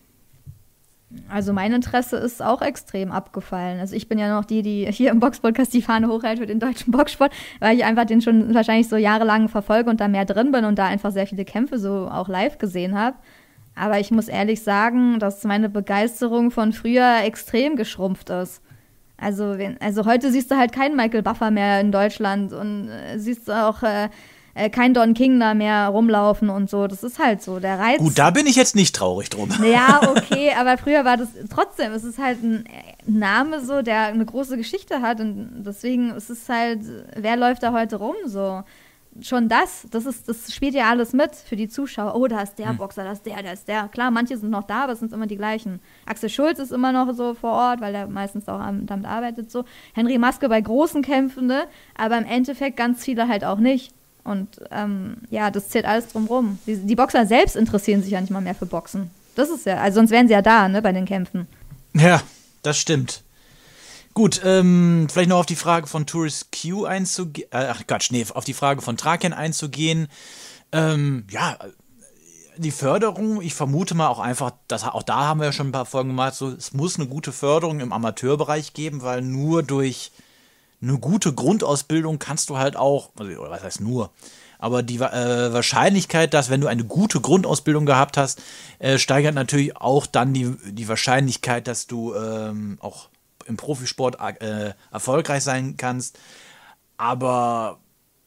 Also mein Interesse ist auch extrem abgefallen. Also ich bin ja noch die, die hier im Boxpodcast die Fahne hochhält für den deutschen Boxsport, weil ich einfach den schon wahrscheinlich so jahrelang verfolge und da mehr drin bin und da einfach sehr viele Kämpfe so auch live gesehen habe. Aber ich muss ehrlich sagen, dass meine Begeisterung von früher extrem geschrumpft ist. Also, wenn, also heute siehst du halt keinen Michael Buffer mehr in Deutschland und äh, siehst du auch äh, kein Don King da mehr rumlaufen und so. Das ist halt so, der Reiz. Gut, da bin ich jetzt nicht traurig drum. Ja, okay, aber früher war das trotzdem, es ist halt ein Name so, der eine große Geschichte hat und deswegen ist es halt, wer läuft da heute rum so? Schon das, das ist, das spielt ja alles mit für die Zuschauer. Oh, da ist der Boxer, da ist der, da ist der. Klar, manche sind noch da, aber es sind immer die gleichen. Axel Schulz ist immer noch so vor Ort, weil der meistens auch damit arbeitet so. Henry Maske bei großen Kämpfen, ne? Aber im Endeffekt ganz viele halt auch nicht. Und ähm, ja, das zählt alles drumrum. Die, die Boxer selbst interessieren sich ja nicht mal mehr für Boxen. Das ist ja, also sonst wären sie ja da, ne, bei den Kämpfen. Ja, das stimmt. Gut, ähm, vielleicht noch auf die Frage von Tourist Q einzugehen, äh, ach Quatsch, nee, auf die Frage von Traken einzugehen. Ähm, ja, die Förderung, ich vermute mal auch einfach, dass, auch da haben wir ja schon ein paar Folgen gemacht, so, es muss eine gute Förderung im Amateurbereich geben, weil nur durch eine gute Grundausbildung kannst du halt auch, also, oder was heißt nur, aber die äh, Wahrscheinlichkeit, dass wenn du eine gute Grundausbildung gehabt hast, äh, steigert natürlich auch dann die, die Wahrscheinlichkeit, dass du ähm, auch im Profisport äh, erfolgreich sein kannst. Aber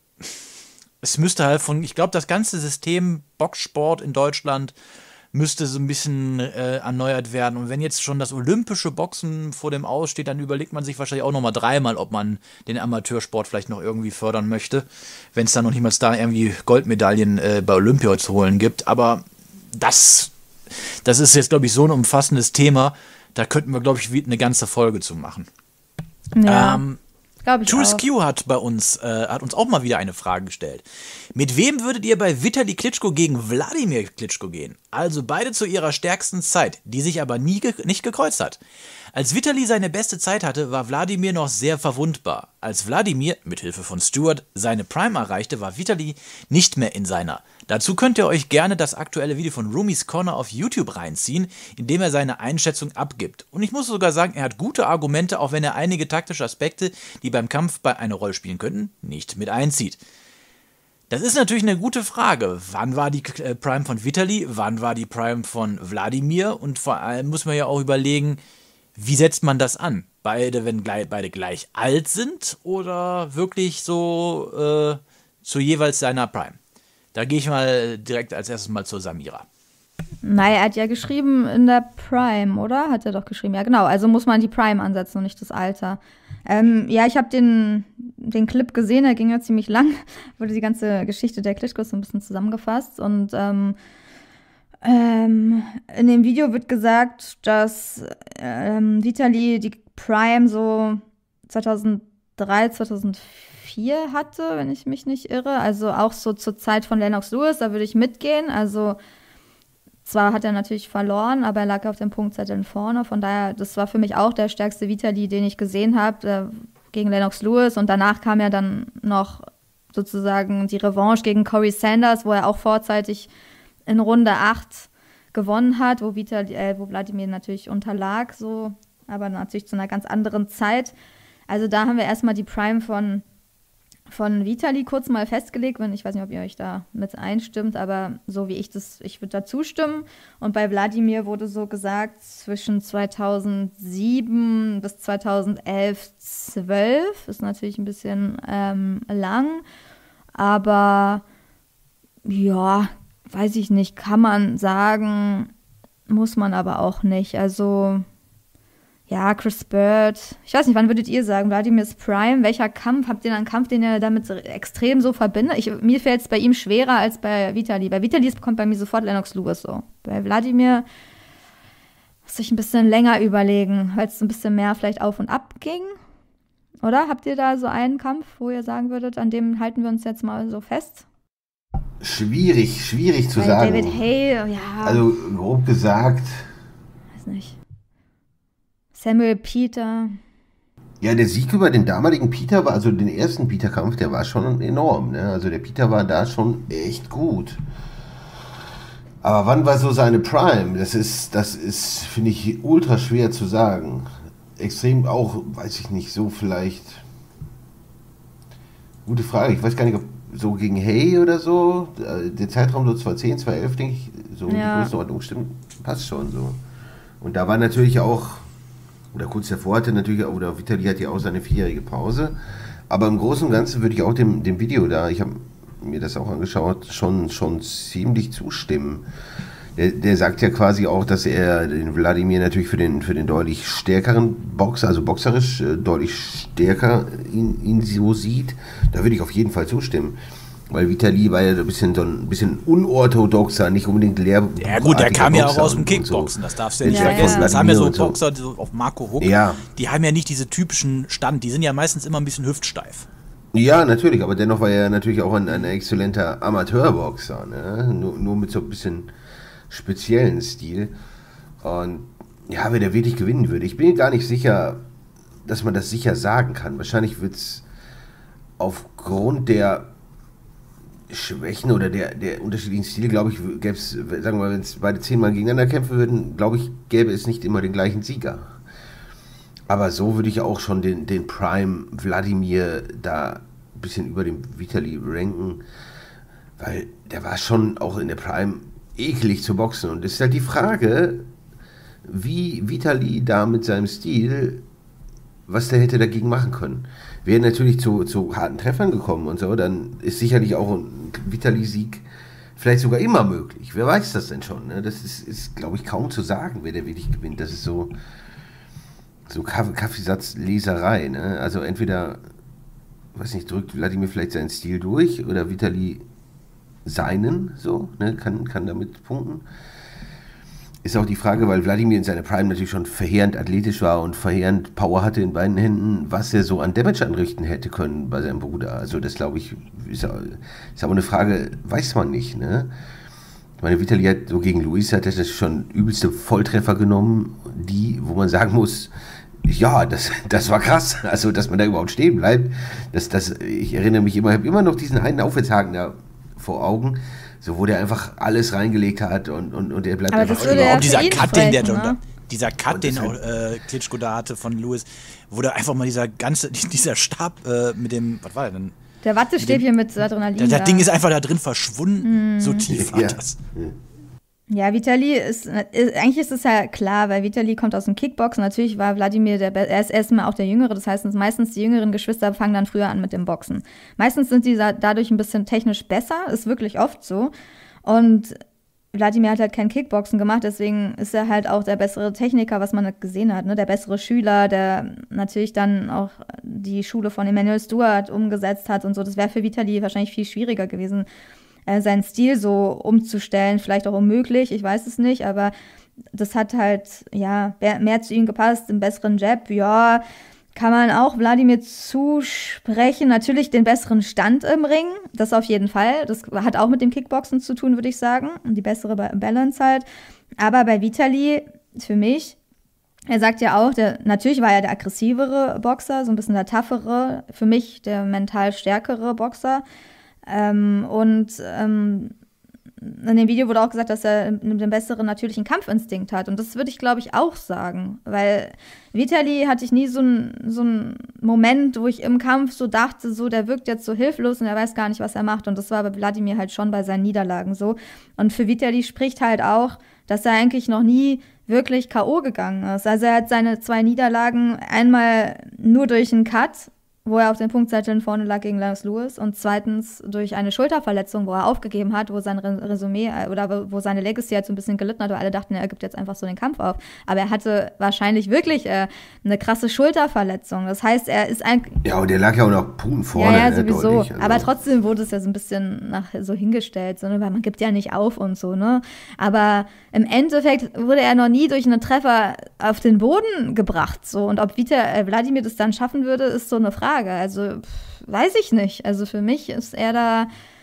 es müsste halt von, ich glaube, das ganze System Boxsport in Deutschland müsste so ein bisschen äh, erneuert werden. Und wenn jetzt schon das olympische Boxen vor dem Aus steht, dann überlegt man sich wahrscheinlich auch nochmal dreimal, ob man den Amateursport vielleicht noch irgendwie fördern möchte, wenn es dann noch niemals da irgendwie Goldmedaillen äh, bei Olympia zu holen gibt. Aber das, das ist jetzt, glaube ich, so ein umfassendes Thema, da könnten wir, glaube ich, eine ganze Folge zu machen. Ja. Ähm, Glaube ich Jules auch. Q hat bei uns, äh, hat uns auch mal wieder eine Frage gestellt. Mit wem würdet ihr bei Vitali Klitschko gegen Wladimir Klitschko gehen? Also beide zu ihrer stärksten Zeit, die sich aber nie ge- nicht gekreuzt hat. Als Vitali seine beste Zeit hatte, war Wladimir noch sehr verwundbar. Als Wladimir, mithilfe von Stewart, seine Prime erreichte, war Vitali nicht mehr in seiner. Dazu könnt ihr euch gerne das aktuelle Video von Rumis Corner auf YouTube reinziehen, in dem er seine Einschätzung abgibt. Und ich muss sogar sagen, er hat gute Argumente, auch wenn er einige taktische Aspekte, die beim Kampf bei eine Rolle spielen könnten, nicht mit einzieht. Das ist natürlich eine gute Frage. Wann war die äh, Prime von Vitali? Wann war die Prime von Wladimir? Und vor allem muss man ja auch überlegen, wie setzt man das an? Beide, wenn gleich, beide gleich alt sind oder wirklich so äh, zu jeweils seiner Prime? Da gehe ich mal direkt als erstes mal zur Samira. Naja, er hat ja geschrieben in der Prime, oder? Hat er doch geschrieben, ja genau. Also muss man die Prime ansetzen und nicht das Alter. Ähm, ja, ich habe den, den Clip gesehen, der ging ja ziemlich lang. Wurde die ganze Geschichte der Klitschkos so ein bisschen zusammengefasst. Und ähm, ähm, in dem Video wird gesagt, dass ähm, Vitali die Prime so zweitausenddrei, zweitausendvier hatte, wenn ich mich nicht irre. Also auch so zur Zeit von Lennox Lewis, da würde ich mitgehen. Also zwar hat er natürlich verloren, aber er lag auf dem Punktzettel vorne. Von daher, das war für mich auch der stärkste Vitali, den ich gesehen habe, gegen Lennox Lewis. Und danach kam ja dann noch sozusagen die Revanche gegen Corey Sanders, wo er auch vorzeitig in Runde acht gewonnen hat, wo, Vitali, äh, wo Wladimir natürlich unterlag, so, aber natürlich zu einer ganz anderen Zeit. Also da haben wir erstmal die Prime von von Vitali kurz mal festgelegt, wenn ich weiß nicht, ob ihr euch da mit einstimmt, aber so wie ich das, ich würde da zustimmen. Und bei Wladimir wurde so gesagt, zwischen zweitausendsieben bis zweitausendelf, zwölf, ist natürlich ein bisschen ähm, lang, aber ja, weiß ich nicht, kann man sagen, muss man aber auch nicht. Also ja, Chris Bird. Ich weiß nicht, wann würdet ihr sagen, Wladimirs Prime? Welcher Kampf? Habt ihr einen Kampf, den ihr damit so extrem so verbindet? Ich, mir fällt es bei ihm schwerer als bei Vitali. Bei Vitali kommt bei mir sofort Lennox Lewis so. Bei Wladimir muss ich ein bisschen länger überlegen, weil es ein bisschen mehr vielleicht auf und ab ging. Oder? Habt ihr da so einen Kampf, wo ihr sagen würdet, an dem halten wir uns jetzt mal so fest? Schwierig, schwierig zu bei sagen. David Hay, ja. Also grob gesagt. Weiß nicht. Samuel Peter. Ja, der Sieg über den damaligen Peter war, also den ersten Peter-Kampf, der war schon enorm. Ne? Also der Peter war da schon echt gut. Aber wann war so seine Prime? Das ist, das ist, finde ich, ultra schwer zu sagen. Extrem auch, weiß ich nicht, so vielleicht. Gute Frage. Ich weiß gar nicht, ob so gegen Hay oder so, der Zeitraum so zweitausendzehn, zweitausendelf, denke ich, so Ja. die Größenordnung stimmt, passt schon so. Und da war natürlich auch, oder kurz davor hatte natürlich, oder Vitali hat ja auch seine vierjährige Pause. Aber im Großen und Ganzen würde ich auch dem, dem Video da, ich habe mir das auch angeschaut, schon, schon ziemlich zustimmen. Der, der sagt ja quasi auch, dass er den Wladimir natürlich für den, für den deutlich stärkeren Boxer, also boxerisch äh, deutlich stärker ihn, ihn so sieht. Da würde ich auf jeden Fall zustimmen. Weil Vitali war ja ein bisschen so ein bisschen unorthodoxer, nicht unbedingt leer. Ja gut, der kam ja auch aus dem Kickboxen, das darfst du ja nicht Ja, vergessen. ja. Das haben ja so Und so. Boxer so auf Marco Huck, Ja. die haben ja nicht diese typischen Stand, die sind ja meistens immer ein bisschen hüftsteif. Ja, natürlich, aber dennoch war er natürlich auch ein, ein exzellenter Amateurboxer, ne? nur, nur mit so ein bisschen speziellen Stil. Und ja, wenn er wirklich gewinnen würde, ich bin gar nicht sicher, dass man das sicher sagen kann. Wahrscheinlich wird es aufgrund der Schwächen oder der, der unterschiedlichen Stile, glaube ich, gäbe es, sagen wir mal, wenn es beide zehnmal gegeneinander kämpfen würden, glaube ich, gäbe es nicht immer den gleichen Sieger. Aber so würde ich auch schon den, den Prime Wladimir da ein bisschen über dem Vitali ranken, weil der war schon auch in der Prime eklig zu boxen. Und es ist halt die Frage, wie Vitali da mit seinem Stil, was der hätte dagegen machen können. Wäre natürlich zu, zu harten Treffern gekommen und so, dann ist sicherlich auch ein Vitali-Sieg vielleicht sogar immer möglich. Wer weiß das denn schon? Ne? Das ist, ist glaube ich, kaum zu sagen, wer der wirklich gewinnt. Das ist so, so Kaffeesatzleserei. Ne? Also entweder, weiß nicht, drückt Wladimir vielleicht seinen Stil durch oder Vitali seinen, so, ne? kann, kann damit punkten. Ist auch die Frage, weil Wladimir in seiner Prime natürlich schon verheerend athletisch war und verheerend Power hatte in beiden Händen, was er so an Damage anrichten hätte können bei seinem Bruder. Also das, glaube ich, ist, ist aber eine Frage, weiß man nicht. Ne? Ich meine, Vitali hat so gegen Luis hat er schon übelste Volltreffer genommen, die, wo man sagen muss, ja, das, das war krass. Also, dass man da überhaupt stehen bleibt. Das, das, ich erinnere mich immer, ich habe immer noch diesen einen Aufwärtshaken da vor Augen. So, wo der einfach alles reingelegt hat und, und, und der bleibt aber einfach das würde ja auch dieser Cut, den der, ne? dieser Cut, den auch äh, Klitschko da hatte von Lewis, wo da einfach mal dieser ganze, dieser Stab äh, mit dem, was war der denn? Der Wattestäbchen mit, mit Adrenalin. Das, das Ding ist einfach da drin verschwunden, mm. so tief war ja. das. Ja, Vitali ist, ist, eigentlich ist es ja klar, weil Vitali kommt aus dem Kickboxen. Natürlich war Wladimir, der, er ist erstmal auch der Jüngere, das heißt, meistens die jüngeren Geschwister fangen dann früher an mit dem Boxen. Meistens sind die dadurch ein bisschen technisch besser, ist wirklich oft so. Und Wladimir hat halt kein Kickboxen gemacht, deswegen ist er halt auch der bessere Techniker, was man halt gesehen hat, ne? Der bessere Schüler, der natürlich dann auch die Schule von Emanuel Stewart umgesetzt hat und so. Das wäre für Vitali wahrscheinlich viel schwieriger gewesen, seinen Stil so umzustellen, vielleicht auch unmöglich, ich weiß es nicht, aber das hat halt, ja, mehr zu ihm gepasst, einen besseren Jab, ja, kann man auch Wladimir zusprechen, natürlich den besseren Stand im Ring, das auf jeden Fall, das hat auch mit dem Kickboxen zu tun, würde ich sagen, und die bessere Balance halt, aber bei Vitali, für mich, er sagt ja auch, der, natürlich war er der aggressivere Boxer, so ein bisschen der toughere, für mich der mental stärkere Boxer. Ähm, und ähm, in dem Video wurde auch gesagt, dass er den besseren natürlichen Kampfinstinkt hat. Und das würde ich, glaube ich, auch sagen. Weil Vitali hatte ich nie so einen so einen Moment, wo ich im Kampf so dachte, so der wirkt jetzt so hilflos und er weiß gar nicht, was er macht. Und das war bei Wladimir halt schon bei seinen Niederlagen so. Und für Vitali spricht halt auch, dass er eigentlich noch nie wirklich K O gegangen ist. Also er hat seine zwei Niederlagen einmal nur durch einen Cut, wo er auf den Punktzetteln vorne lag gegen Lennox Lewis und zweitens durch eine Schulterverletzung, wo er aufgegeben hat, wo sein Resümee oder wo seine Legacy halt so ein bisschen gelitten hat, weil alle dachten, er gibt jetzt einfach so den Kampf auf. Aber er hatte wahrscheinlich wirklich äh, eine krasse Schulterverletzung. Das heißt, er ist ein... Ja, und der lag ja auch noch Punkten vorne. Ja, ja, sowieso. Deutlich, also. Aber trotzdem wurde es ja so ein bisschen nach, so hingestellt, so, ne? Weil man gibt ja nicht auf und so, ne? Aber im Endeffekt wurde er noch nie durch einen Treffer auf den Boden gebracht, so. Und ob Vita, äh, Wladimir das dann schaffen würde, ist so eine Frage. Also, pff, weiß ich nicht. Also für mich ist er da,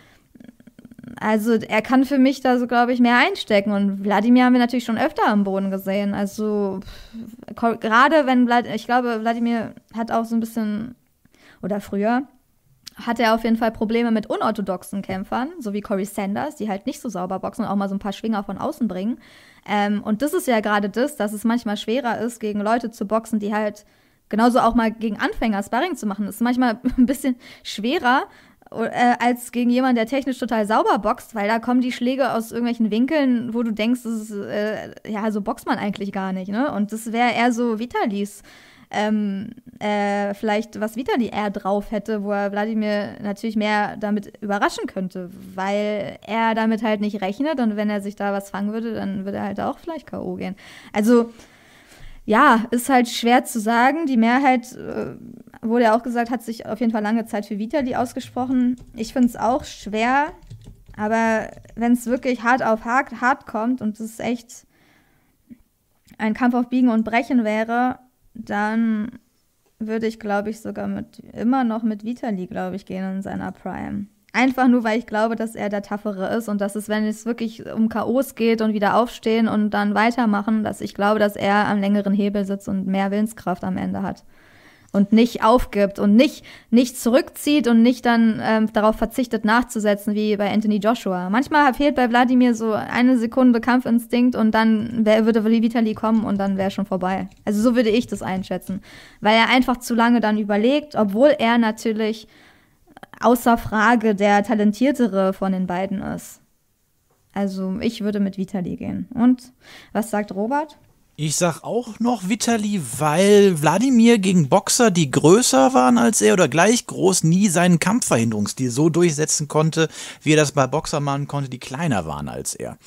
also er kann für mich da so, glaube ich, mehr einstecken. Und Wladimir haben wir natürlich schon öfter am Boden gesehen. Also pff, gerade wenn, Vlad, ich glaube, Wladimir hat auch so ein bisschen, oder früher, hat er auf jeden Fall Probleme mit unorthodoxen Kämpfern, so wie Corey Sanders, die halt nicht so sauber boxen und auch mal so ein paar Schwinger von außen bringen. Ähm, und das ist ja gerade das, dass es manchmal schwerer ist, gegen Leute zu boxen, die halt genauso auch mal gegen Anfänger Sparring zu machen. Das ist manchmal ein bisschen schwerer äh, als gegen jemanden, der technisch total sauber boxt, weil da kommen die Schläge aus irgendwelchen Winkeln, wo du denkst, das ist, äh, ja, so boxt man eigentlich gar nicht, ne? Und das wäre eher so Vitalis, ähm, äh, vielleicht, was Vitali eher drauf hätte, wo er Wladimir natürlich mehr damit überraschen könnte, weil er damit halt nicht rechnet und wenn er sich da was fangen würde, dann würde er halt auch vielleicht K O gehen. Also ja, ist halt schwer zu sagen. Die Mehrheit, äh, wurde ja auch gesagt, hat sich auf jeden Fall lange Zeit für Vitali ausgesprochen. Ich finde es auch schwer, aber wenn es wirklich hart auf hart, hart kommt und es echt ein Kampf auf Biegen und Brechen wäre, dann würde ich, glaube ich, sogar mit immer noch mit Vitali, glaube ich, gehen in seiner Prime. Einfach nur, weil ich glaube, dass er der Toughere ist und dass es, wenn es wirklich um K Os geht und wieder aufstehen und dann weitermachen, dass ich glaube, dass er am längeren Hebel sitzt und mehr Willenskraft am Ende hat. und nicht aufgibt und nicht, nicht zurückzieht und nicht dann ähm, darauf verzichtet, nachzusetzen, wie bei Anthony Joshua. Manchmal fehlt bei Wladimir so eine Sekunde Kampfinstinkt und dann wär, würde Vitali kommen und dann wäre schon vorbei. Also so würde ich das einschätzen. Weil er einfach zu lange dann überlegt, obwohl er natürlich außer Frage der talentiertere von den beiden ist. Also ich würde mit Vitali gehen. Und was sagt Robert? Ich sag auch noch Vitali, weil Wladimir gegen Boxer, die größer waren als er oder gleich groß, nie seinen Kampfverhinderungsstil so durchsetzen konnte, wie er das bei Boxern machen konnte, die kleiner waren als er.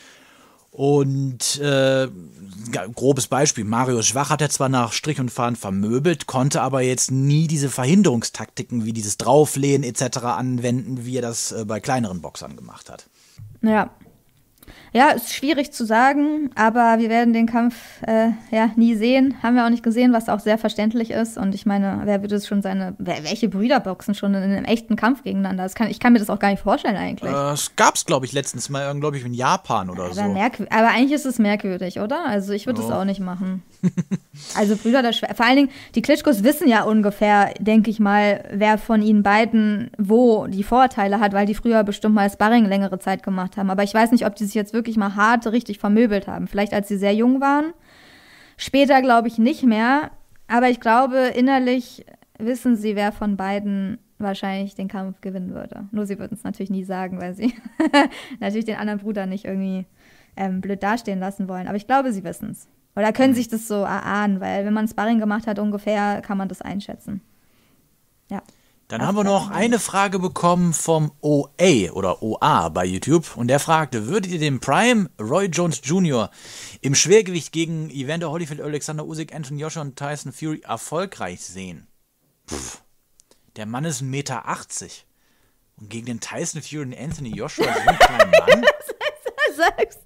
Und äh, grobes Beispiel, Marius Schwach hat er zwar nach Strich und Faden vermöbelt, konnte aber jetzt nie diese Verhinderungstaktiken wie dieses Drauflehnen et cetera anwenden, wie er das äh, bei kleineren Boxern gemacht hat. Ja. Ja, ist schwierig zu sagen, aber wir werden den Kampf äh, ja nie sehen. Haben wir auch nicht gesehen, was auch sehr verständlich ist. Und ich meine, wer würde es schon seine, wer, welche Brüder boxen schon in einem echten Kampf gegeneinander? Das kann, ich kann mir das auch gar nicht vorstellen eigentlich. Das äh, gab's, glaube ich, letztens mal, glaube ich, in Japan oder aber so. Merkw- aber eigentlich ist es merkwürdig, oder? Also ich würde es oh. auch nicht machen. Also Brüder der Schwer. Vor allen Dingen, die Klitschkos wissen ja ungefähr, denke ich mal, wer von ihnen beiden wo die Vorteile hat, weil die früher bestimmt mal Sparring längere Zeit gemacht haben. Aber ich weiß nicht, ob die sich jetzt wirklich mal hart richtig vermöbelt haben. Vielleicht als sie sehr jung waren. Später glaube ich nicht mehr. Aber ich glaube, innerlich wissen sie, wer von beiden wahrscheinlich den Kampf gewinnen würde. Nur sie würden es natürlich nie sagen, weil sie natürlich den anderen Bruder nicht irgendwie ähm, blöd dastehen lassen wollen. Aber ich glaube, sie wissen es. Oder können sich das so erahnen, weil wenn man Sparring gemacht hat ungefähr, kann man das einschätzen. Ja. Dann haben wir noch eine Frage bekommen vom O A oder O A bei YouTube und der fragte, würdet ihr den Prime Roy Jones Junior im Schwergewicht gegen Evander Holyfield, Alexander Usyk, Anthony Joshua und Tyson Fury erfolgreich sehen? Pff, der Mann ist ein Meter achtzig und gegen den Tyson Fury und Anthony Joshua so einen kleinen Mann? Sagst.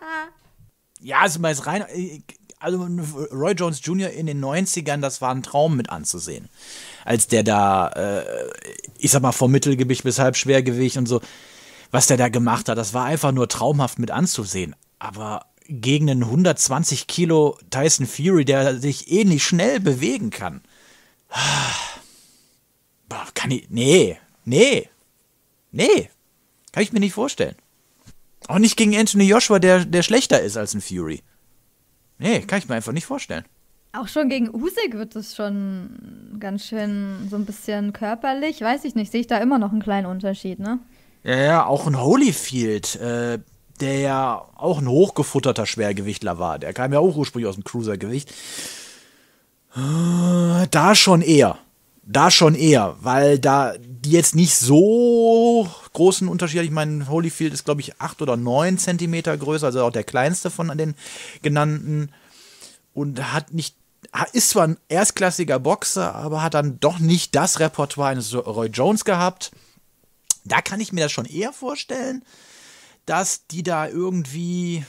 Ja, also mal jetzt rein, also Roy Jones Junior in den neunzigern, das war ein Traum mit anzusehen. Als der da, äh, ich sag mal, vom Mittelgewicht bis Halbschwergewicht und so, was der da gemacht hat, das war einfach nur traumhaft mit anzusehen. Aber gegen einen hundertzwanzig Kilo Tyson Fury, der sich ähnlich schnell bewegen kann, boah, kann ich, nee, nee, nee, kann ich mir nicht vorstellen. Auch nicht gegen Anthony Joshua, der, der schlechter ist als ein Fury. Nee, kann ich mir einfach nicht vorstellen. Auch schon gegen Usyk wird es schon ganz schön so ein bisschen körperlich. Weiß ich nicht, sehe ich da immer noch einen kleinen Unterschied, ne? Ja, ja, auch ein Holyfield, äh, der ja auch ein hochgefutterter Schwergewichtler war. Der kam ja auch ursprünglich aus dem Cruisergewicht. Äh, da schon eher. Da schon eher, weil da die jetzt nicht so großen Unterschied hat. Ich meine, Holyfield ist, glaube ich, acht oder neun Zentimeter größer, also auch der kleinste von den genannten. Und hat nicht, ist zwar ein erstklassiger Boxer, aber hat dann doch nicht das Repertoire eines Roy Jones gehabt. Da kann ich mir das schon eher vorstellen, dass die da irgendwie,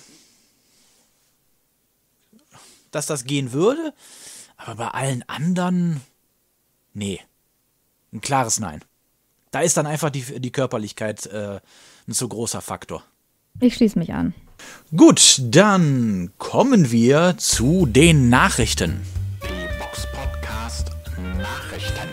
dass das gehen würde. Aber bei allen anderen, nee, ein klares Nein. Da ist dann einfach die, die Körperlichkeit äh, ein zu großer Faktor. Ich schließe mich an. Gut, dann kommen wir zu den Nachrichten. Die Box Podcast Nachrichten.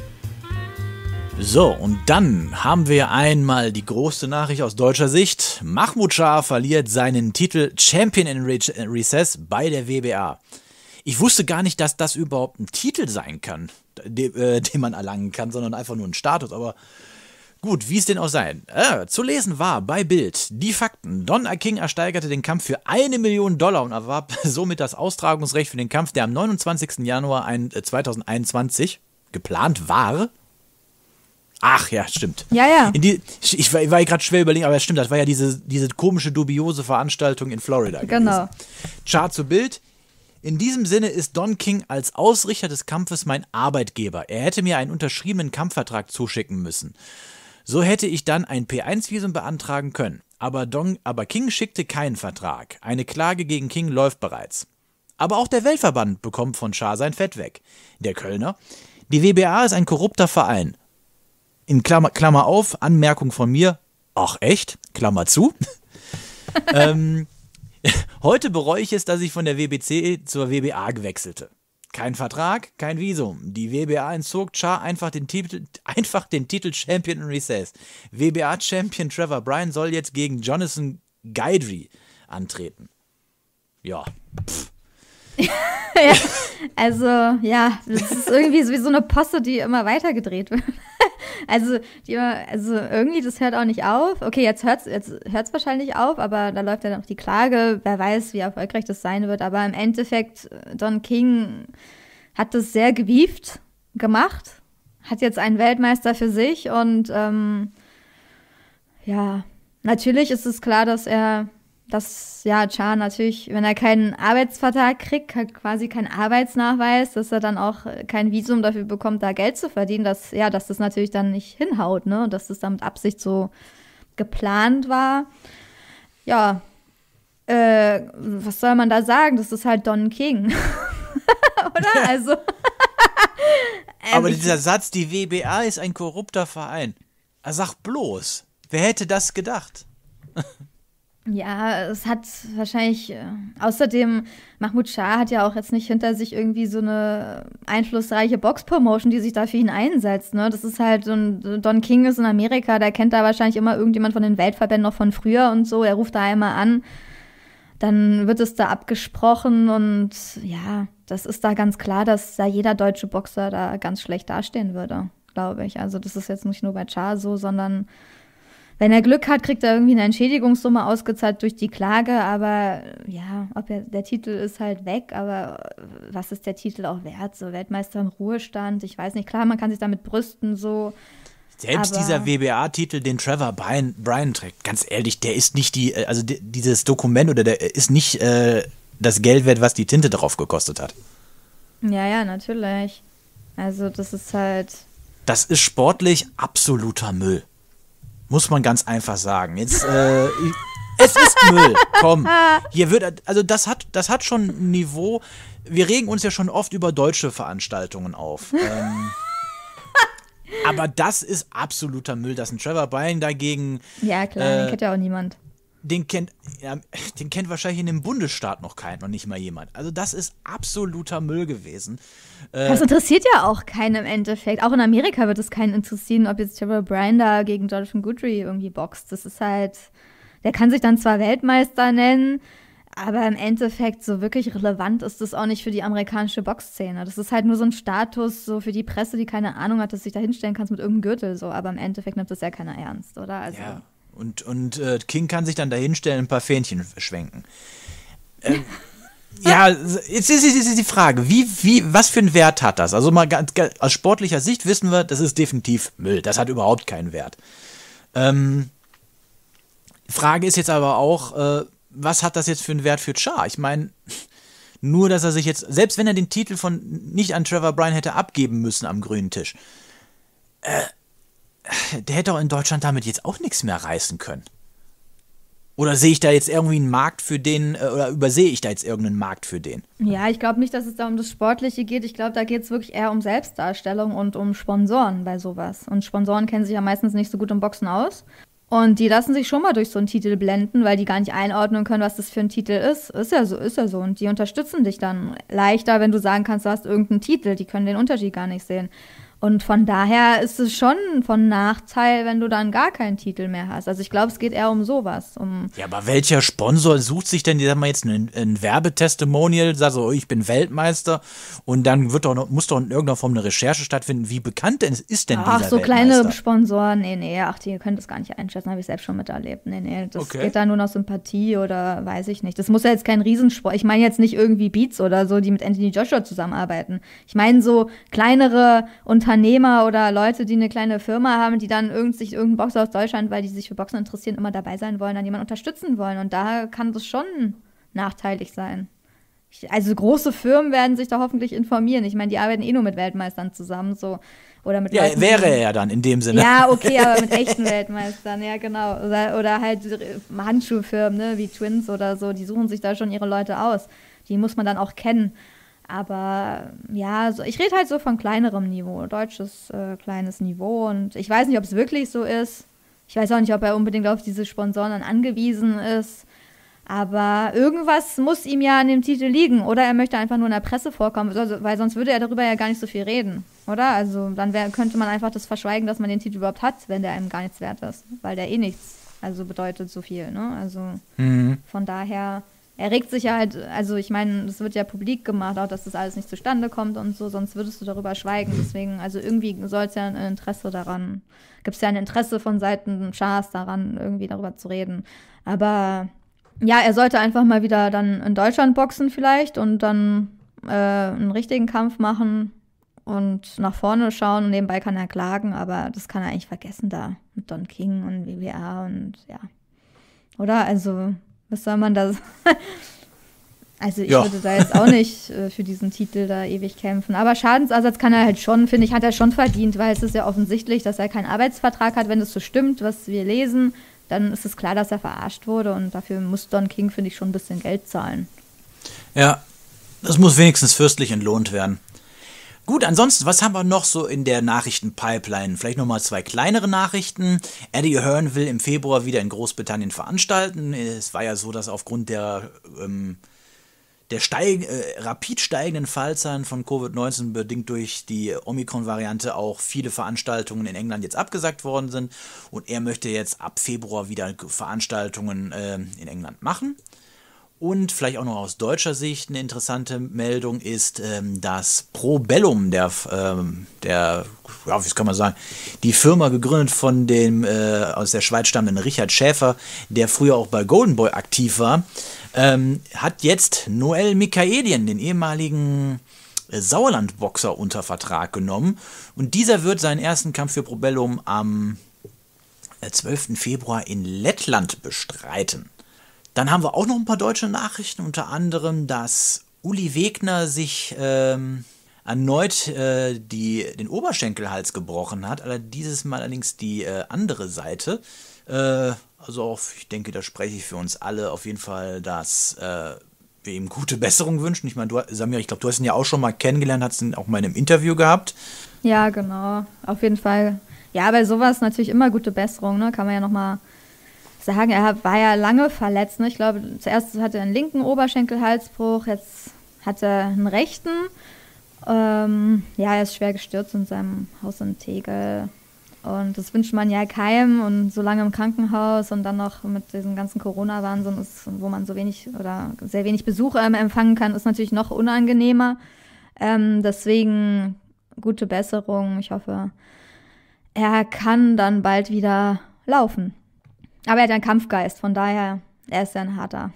So, und dann haben wir einmal die große Nachricht aus deutscher Sicht. Mahmoud Shah verliert seinen Titel Champion in Recess bei der W B A. Ich wusste gar nicht, dass das überhaupt ein Titel sein kann, den, äh, den man erlangen kann, sondern einfach nur ein Status. Aber gut, wie es denn auch sei. Äh, zu lesen war bei Bild die Fakten. Don Aking ersteigerte den Kampf für eine Million Dollar und erwarb somit das Austragungsrecht für den Kampf, der am neunundzwanzigsten Januar zweitausendeinundzwanzig geplant war. Ach ja, stimmt. Ja, ja. In die, ich, ich war, war gerade schwer überlegen, aber das stimmt, das war ja diese, diese komische, dubiose Veranstaltung in Florida Genau. gewesen. Chart zu Bild. In diesem Sinne ist Don King als Ausrichter des Kampfes mein Arbeitgeber. Er hätte mir einen unterschriebenen Kampfvertrag zuschicken müssen. So hätte ich dann ein P eins Visum beantragen können. Aber, Don, aber King schickte keinen Vertrag. Eine Klage gegen King läuft bereits. Aber auch der Weltverband bekommt von Shah sein Fett weg. Der Kölner. Die W B A ist ein korrupter Verein. In Klammer, Klammer auf, Anmerkung von mir. Ach echt? Klammer zu. ähm, heute bereue ich es, dass ich von der W B C zur W B A gewechselte. Kein Vertrag, kein Visum. Die W B A entzog Cha einfach den Titel, einfach den Titel Champion in Recess. W B A-Champion Trevor Bryan soll jetzt gegen Jonathan Gaidry antreten. Ja. Pff. Ja, also, ja, das ist irgendwie wie so eine Posse, die immer weitergedreht wird. Also, die immer, also irgendwie, das hört auch nicht auf. Okay, jetzt hört es jetzt hört's wahrscheinlich auf, aber da läuft ja noch die Klage. Wer weiß, wie erfolgreich das sein wird. Aber im Endeffekt, Don King hat das sehr gewieft gemacht, hat jetzt einen Weltmeister für sich und ähm, ja, natürlich ist es klar, dass er dass, ja, Cha natürlich, wenn er keinen Arbeitsvertrag kriegt, halt quasi keinen Arbeitsnachweis, dass er dann auch kein Visum dafür bekommt, da Geld zu verdienen, dass, ja, dass das natürlich dann nicht hinhaut, ne, und dass das dann mit Absicht so geplant war. Ja, äh, was soll man da sagen? Das ist halt Don King. Oder? Also. ähm, Aber dieser Satz, die W B A ist ein korrupter Verein. Sag bloß, wer hätte das gedacht? Ja, es hat wahrscheinlich, äh, außerdem, Mahmoud Shah hat ja auch jetzt nicht hinter sich irgendwie so eine einflussreiche Box-Promotion, die sich da für ihn einsetzt, ne? Das ist halt, so ein Don King ist in Amerika, da kennt da wahrscheinlich immer irgendjemand von den Weltverbänden noch von früher und so, er ruft da einmal an, dann wird es da abgesprochen und ja, das ist da ganz klar, dass da jeder deutsche Boxer da ganz schlecht dastehen würde, glaube ich. Also das ist jetzt nicht nur bei Shah so, sondern wenn er Glück hat, kriegt er irgendwie eine Entschädigungssumme ausgezahlt durch die Klage, aber ja, ob er, der Titel ist halt weg, aber was ist der Titel auch wert? So Weltmeister im Ruhestand, ich weiß nicht, klar, man kann sich damit brüsten, so. Selbst aber dieser W B A-Titel, den Trevor Bryan, Bryan trägt, ganz ehrlich, der ist nicht die, also die, dieses Dokument oder der ist nicht äh, das Geld wert, was die Tinte drauf gekostet hat. Ja, ja, natürlich. Also das ist halt. Das ist sportlich absoluter Müll. Muss man ganz einfach sagen. Jetzt, äh, es ist Müll. Komm. Hier wird, also das hat, das hat schon ein Niveau. Wir regen uns ja schon oft über deutsche Veranstaltungen auf. Ähm, aber das ist absoluter Müll. Dass ein Trevor Bryan dagegen. Ja, klar, äh, den kennt ja auch niemand. Den kennt, ja, den kennt wahrscheinlich in dem Bundesstaat noch kein, noch nicht mal jemand. Also das ist absoluter Müll gewesen. Äh, Das interessiert ja auch keinen im Endeffekt. Auch in Amerika wird es keinen interessieren, ob jetzt Trevor Bryan da gegen Jonathan Guthrie irgendwie boxt. Das ist halt, der kann sich dann zwar Weltmeister nennen, aber im Endeffekt so wirklich relevant ist das auch nicht für die amerikanische Boxszene. Das ist halt nur so ein Status so für die Presse, die keine Ahnung hat, dass du dich da hinstellen kannst mit irgendeinem Gürtel. So. Aber im Endeffekt nimmt das ja keiner ernst, oder? Also, ja. Und, und äh, King kann sich dann dahinstellen und ein paar Fähnchen schwenken. Ähm, ja, jetzt ist, ist, ist die Frage, wie, wie, was für einen Wert hat das? Also mal ganz, ganz, aus sportlicher Sicht wissen wir, das ist definitiv Müll. Das hat überhaupt keinen Wert. Ähm, Frage ist jetzt aber auch, äh, was hat das jetzt für einen Wert für Cha? Ich meine, nur, dass er sich jetzt, selbst wenn er den Titel von nicht an Trevor Bryan hätte abgeben müssen am grünen Tisch, äh, der hätte auch in Deutschland damit jetzt auch nichts mehr reißen können. Oder sehe ich da jetzt irgendwie einen Markt für den, oder übersehe ich da jetzt irgendeinen Markt für den? Ja, ich glaube nicht, dass es da um das Sportliche geht. Ich glaube, da geht es wirklich eher um Selbstdarstellung und um Sponsoren bei sowas. Und Sponsoren kennen sich ja meistens nicht so gut im Boxen aus. Und die lassen sich schon mal durch so einen Titel blenden, weil die gar nicht einordnen können, was das für ein Titel ist. Ist ja so, ist ja so. Und die unterstützen dich dann leichter, wenn du sagen kannst, du hast irgendeinen Titel. Die können den Unterschied gar nicht sehen. Und von daher ist es schon von Nachteil, wenn du dann gar keinen Titel mehr hast. Also ich glaube, es geht eher um sowas. Um ja, aber welcher Sponsor sucht sich denn, sag mal jetzt, ein, ein Werbetestimonial, sagt so, ich bin Weltmeister und dann wird doch noch, muss doch in irgendeiner Form eine Recherche stattfinden, wie bekannt denn ist denn ach, dieser so Weltmeister? kleine Sponsoren, nee, nee, ach, die können das gar nicht einschätzen, habe ich selbst schon miterlebt. Nee, nee, das Okay. geht da nur noch Sympathie oder weiß ich nicht. Das muss ja jetzt kein Riesensport, ich meine jetzt nicht irgendwie Beats oder so, die mit Anthony Joshua zusammenarbeiten. Ich meine so kleinere Unternehmer oder Leute, die eine kleine Firma haben, die dann irgend, sich irgendein Boxer aus Deutschland, weil die sich für Boxen interessieren, immer dabei sein wollen, dann jemanden unterstützen wollen. Und da kann das schon nachteilig sein. Ich, also große Firmen werden sich da hoffentlich informieren. Ich meine, die arbeiten eh nur mit Weltmeistern zusammen, so. Oder mit Ja, Leuten, wäre die- er ja dann in dem Sinne. Ja, okay, aber mit echten Weltmeistern, ja genau. Oder, oder halt Handschuhfirmen, ne, wie Twins oder so, die suchen sich da schon ihre Leute aus. Die muss man dann auch kennen. Aber ja, so, ich rede halt so von kleinerem Niveau, deutsches äh, kleines Niveau. Und ich weiß nicht, ob es wirklich so ist. Ich weiß auch nicht, ob er unbedingt auf diese Sponsoren dann angewiesen ist. Aber irgendwas muss ihm ja an dem Titel liegen. Oder er möchte einfach nur in der Presse vorkommen, also, weil sonst würde er darüber ja gar nicht so viel reden. Oder? Also dann wär, könnte man einfach das verschweigen, dass man den Titel überhaupt hat, wenn der einem gar nichts wert ist. Weil der eh nichts, also bedeutet so viel. Ne? Also mhm. von daher, er regt sich ja halt, also ich meine, es wird ja publik gemacht, auch dass das alles nicht zustande kommt und so, sonst würdest du darüber schweigen. Deswegen, also irgendwie soll es ja ein Interesse daran, gibt es ja ein Interesse von Seiten Schahs daran, irgendwie darüber zu reden. Aber ja, er sollte einfach mal wieder dann in Deutschland boxen vielleicht und dann äh, einen richtigen Kampf machen und nach vorne schauen und nebenbei kann er klagen, aber das kann er eigentlich vergessen da mit Don King und W B A und ja. Oder? Also, was soll man da Also ich ja. würde da jetzt auch nicht äh, für diesen Titel da ewig kämpfen. Aber Schadensersatz kann er halt schon, finde ich, hat er schon verdient, weil es ist ja offensichtlich, dass er keinen Arbeitsvertrag hat, wenn das so stimmt, was wir lesen. Dann ist es klar, dass er verarscht wurde und dafür muss Don King, finde ich, schon ein bisschen Geld zahlen. Ja, das muss wenigstens fürstlich entlohnt werden. Gut, ansonsten, was haben wir noch so in der Nachrichtenpipeline? Vielleicht nochmal zwei kleinere Nachrichten. Eddie Hearn will im Februar wieder in Großbritannien veranstalten. Es war ja so, dass aufgrund der, ähm, der steig, äh, rapid steigenden Fallzahlen von Covid neunzehn bedingt durch die Omikron-Variante auch viele Veranstaltungen in England jetzt abgesagt worden sind. Und er möchte jetzt ab Februar wieder Veranstaltungen äh, in England machen. Und vielleicht auch noch aus deutscher Sicht eine interessante Meldung ist, ähm, dass Probellum, der, ähm, der, ja, wie kann man sagen, die Firma gegründet von dem äh, aus der Schweiz stammenden Richard Schäfer, der früher auch bei Golden Boy aktiv war, ähm, hat jetzt Noel Mikaelien, den ehemaligen äh, Sauerland-Boxer, unter Vertrag genommen. Und dieser wird seinen ersten Kampf für Probellum am äh, zwölften Februar in Lettland bestreiten. Dann haben wir auch noch ein paar deutsche Nachrichten, unter anderem, dass Uli Wegner sich ähm, erneut äh, die, den Oberschenkelhals gebrochen hat, aber dieses Mal allerdings die äh, andere Seite. Äh, also auch, ich denke, da spreche ich für uns alle auf jeden Fall, dass äh, wir ihm gute Besserung wünschen. Ich meine, du, Samira, ich glaube, du hast ihn ja auch schon mal kennengelernt, hast ihn auch mal in einem Interview gehabt. Ja, genau, auf jeden Fall. Ja, bei sowas natürlich immer gute Besserung, ne? Kann man ja nochmal sagen, er war ja lange verletzt. Ne? Ich glaube, zuerst hatte er einen linken Oberschenkelhalsbruch, jetzt hat er einen rechten. Ähm, ja, er ist schwer gestürzt in seinem Haus in Tegel. Und das wünscht man ja keinem. Und so lange im Krankenhaus und dann noch mit diesem ganzen Corona-Wahnsinn, ist, wo man so wenig oder sehr wenig Besuch ähm, empfangen kann, ist natürlich noch unangenehmer. Ähm, deswegen gute Besserung. Ich hoffe, er kann dann bald wieder laufen. Aber er hat einen Kampfgeist, von daher, er ist ja ein harter.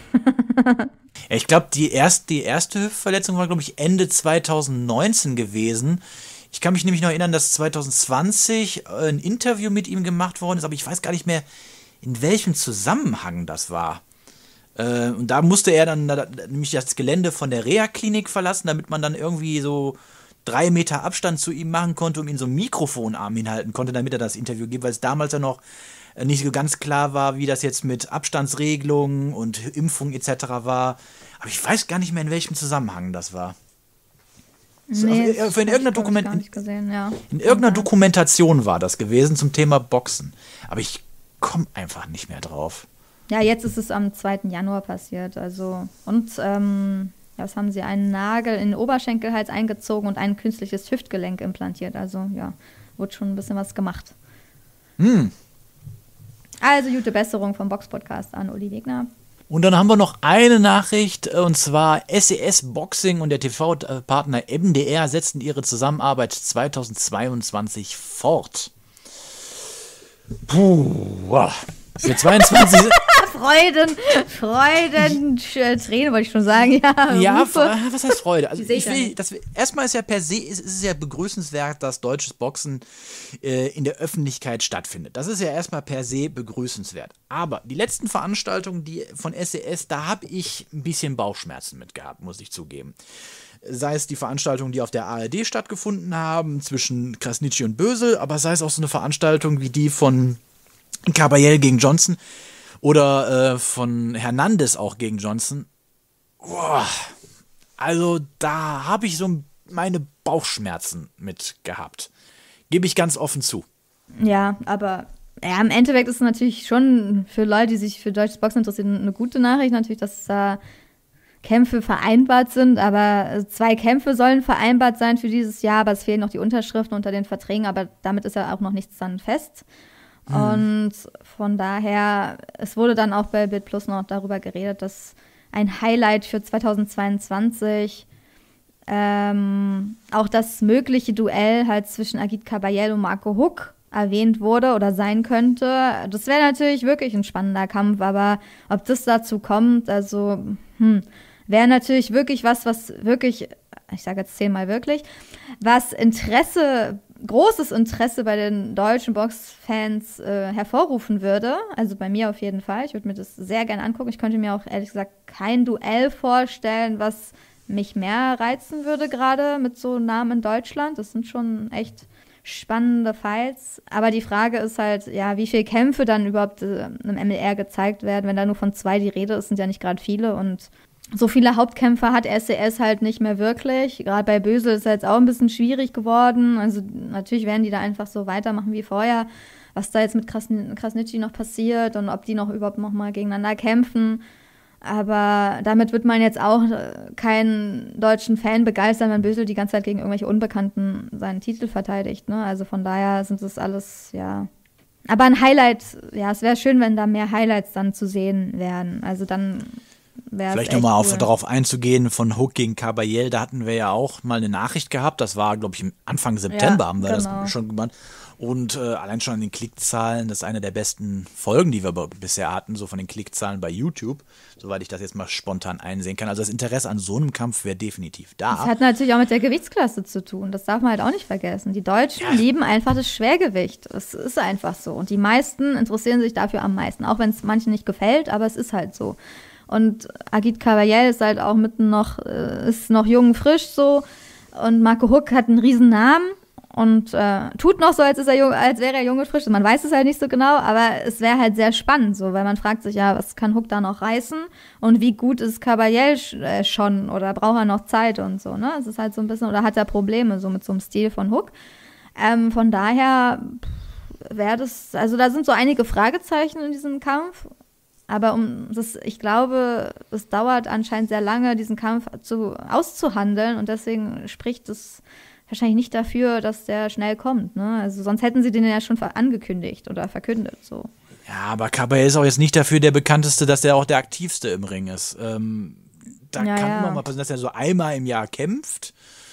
Ja, ich glaube, die, erst, die erste Hüftverletzung war, glaube ich, Ende zwanzig neunzehn gewesen. Ich kann mich nämlich noch erinnern, dass zwanzig zwanzig ein Interview mit ihm gemacht worden ist, aber ich weiß gar nicht mehr, in welchem Zusammenhang das war. Äh, und da musste er dann da, nämlich das Gelände von der Reha-Klinik verlassen, damit man dann irgendwie so drei Meter Abstand zu ihm machen konnte, um ihn so einen Mikrofonarm hinhalten konnte, damit er das Interview gibt, weil es damals ja noch nicht so ganz klar war, wie das jetzt mit Abstandsregelungen und Impfung et cetera war. Aber ich weiß gar nicht mehr, in welchem Zusammenhang das war. Nee, also, in irgendeiner, Dokument- nicht gesehen, ja. in irgendeiner Dokumentation war das gewesen zum Thema Boxen. Aber ich komme einfach nicht mehr drauf. Ja, jetzt ist es am zweiten Januar passiert. Also, und ähm, ja, was haben sie? Einen Nagel in den Oberschenkelhals eingezogen und ein künstliches Hüftgelenk implantiert. Also ja, wurde schon ein bisschen was gemacht. Hm. Also gute Besserung vom Box-Podcast an Uli Wegner. Und dann haben wir noch eine Nachricht, und zwar S E S Boxing und der T V-Partner M D R setzen ihre Zusammenarbeit zweitausendzweiundzwanzig fort. Puh, für zweiundzwanzig... Freuden, Freuden, Tränen wollte ich schon sagen. Ja, ja, was heißt Freude? Also ich will, das, erstmal ist ja per se ist, ist es ja begrüßenswert, dass deutsches Boxen äh, in der Öffentlichkeit stattfindet. Das ist ja erstmal per se begrüßenswert. Aber die letzten Veranstaltungen die von S E S, da habe ich ein bisschen Bauchschmerzen mit gehabt, muss ich zugeben. Sei es die Veranstaltungen, die auf der A R D stattgefunden haben, zwischen Krasnitschi und Bösel, aber sei es auch so eine Veranstaltung wie die von Caballel gegen Johnson. Oder äh, von Hernandez auch gegen Johnson. Boah, also da habe ich so meine Bauchschmerzen mit gehabt. Gebe ich ganz offen zu. Ja, aber Ja, im Endeffekt ist es natürlich schon für Leute, die sich für deutsches Boxen interessieren, eine gute Nachricht natürlich, dass da Kämpfe vereinbart sind, aber zwei Kämpfe sollen vereinbart sein für dieses Jahr, aber es fehlen noch die Unterschriften unter den Verträgen, aber damit ist ja auch noch nichts dann fest. Mhm. Und von daher, es wurde dann auch bei Bild Plus noch darüber geredet, dass ein Highlight für zweitausendzweiundzwanzig ähm, auch das mögliche Duell halt zwischen Agit Kabayel und Marco Huck erwähnt wurde oder sein könnte. Das wäre natürlich wirklich ein spannender Kampf, aber ob das dazu kommt, also hm, wäre natürlich wirklich was, was wirklich, ich sage jetzt zehnmal wirklich, was Interesse, großes Interesse bei den deutschen Boxfans äh, hervorrufen würde. Also bei mir auf jeden Fall. Ich würde mir das sehr gerne angucken. Ich könnte mir auch ehrlich gesagt kein Duell vorstellen, was mich mehr reizen würde gerade mit so Namen in Deutschland. Das sind schon echt spannende Fights. Aber die Frage ist halt, ja, wie viele Kämpfe dann überhaupt äh, im M L R gezeigt werden. Wenn da nur von zwei die Rede ist, sind ja nicht gerade viele und so viele Hauptkämpfer hat S C S halt nicht mehr wirklich. Gerade bei Bösel ist es jetzt auch ein bisschen schwierig geworden. Also natürlich werden die da einfach so weitermachen wie vorher. Was da jetzt mit Krasn- Krasnitschi noch passiert und ob die noch überhaupt noch mal gegeneinander kämpfen. Aber damit wird man jetzt auch keinen deutschen Fan begeistern, wenn Bösel die ganze Zeit gegen irgendwelche Unbekannten seinen Titel verteidigt. Ne? Also von daher sind das alles, ja. Aber ein Highlight, ja, es wäre schön, wenn da mehr Highlights dann zu sehen wären. Also dann Vielleicht nochmal cool. auf, darauf einzugehen, von Huck gegen Kabayel, da hatten wir ja auch mal eine Nachricht gehabt, das war, glaube ich, Anfang September ja, haben wir genau. das schon gemacht. Und äh, allein schon an den Klickzahlen, das ist eine der besten Folgen, die wir bisher hatten, so von den Klickzahlen bei YouTube, soweit ich das jetzt mal spontan einsehen kann. Also das Interesse an so einem Kampf wäre definitiv da. Das hat natürlich auch mit der Gewichtsklasse zu tun, das darf man halt auch nicht vergessen. Die Deutschen ja. lieben einfach das Schwergewicht, es ist einfach so. Und die meisten interessieren sich dafür am meisten, auch wenn es manchen nicht gefällt, aber es ist halt so. Und Agit Kabayel ist halt auch mitten noch, äh, ist noch jung, frisch so. Und Marco Huck hat einen riesen Namen und äh, tut noch so, als, ist er jung, als wäre er jung und frisch. Man weiß es halt nicht so genau, aber es wäre halt sehr spannend so, weil man fragt sich ja, was kann Huck da noch reißen und wie gut ist Kabayel sch- äh, schon oder braucht er noch Zeit und so, ne? Es ist halt so ein bisschen, oder hat er Probleme so mit so einem Stil von Huck. Ähm, von daher wäre das, also da sind so einige Fragezeichen in diesem Kampf. Aber um das, ich glaube, es dauert anscheinend sehr lange, diesen Kampf zu, auszuhandeln und deswegen spricht es wahrscheinlich nicht dafür, dass der schnell kommt. Ne? Also sonst hätten sie den ja schon angekündigt oder verkündet. So. Ja, aber Kabayel ist auch jetzt nicht dafür der bekannteste, dass er auch der aktivste im Ring ist. Ähm, da ja, kann ja. immer mal passieren, dass er so einmal im Jahr kämpft.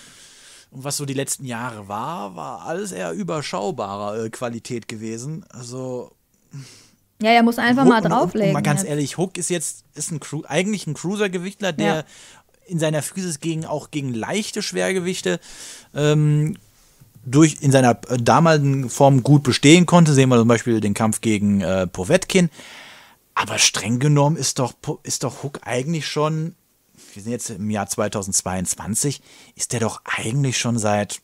Und was so die letzten Jahre war, war alles eher überschaubarer äh, Qualität gewesen. Also Ja, er muss einfach Huck, mal drauflegen. Und mal ganz jetzt. ehrlich, Huck ist jetzt ist ein Cru- eigentlich ein Cruiser-Gewichtler, der Ja. in seiner Physis gegen auch gegen leichte Schwergewichte ähm, durch in seiner äh, damaligen Form gut bestehen konnte. Sehen wir zum Beispiel den Kampf gegen äh, Povetkin. Aber streng genommen ist doch, ist doch Huck eigentlich schon, wir sind jetzt im Jahr zweitausendzweiundzwanzig, ist der doch eigentlich schon seit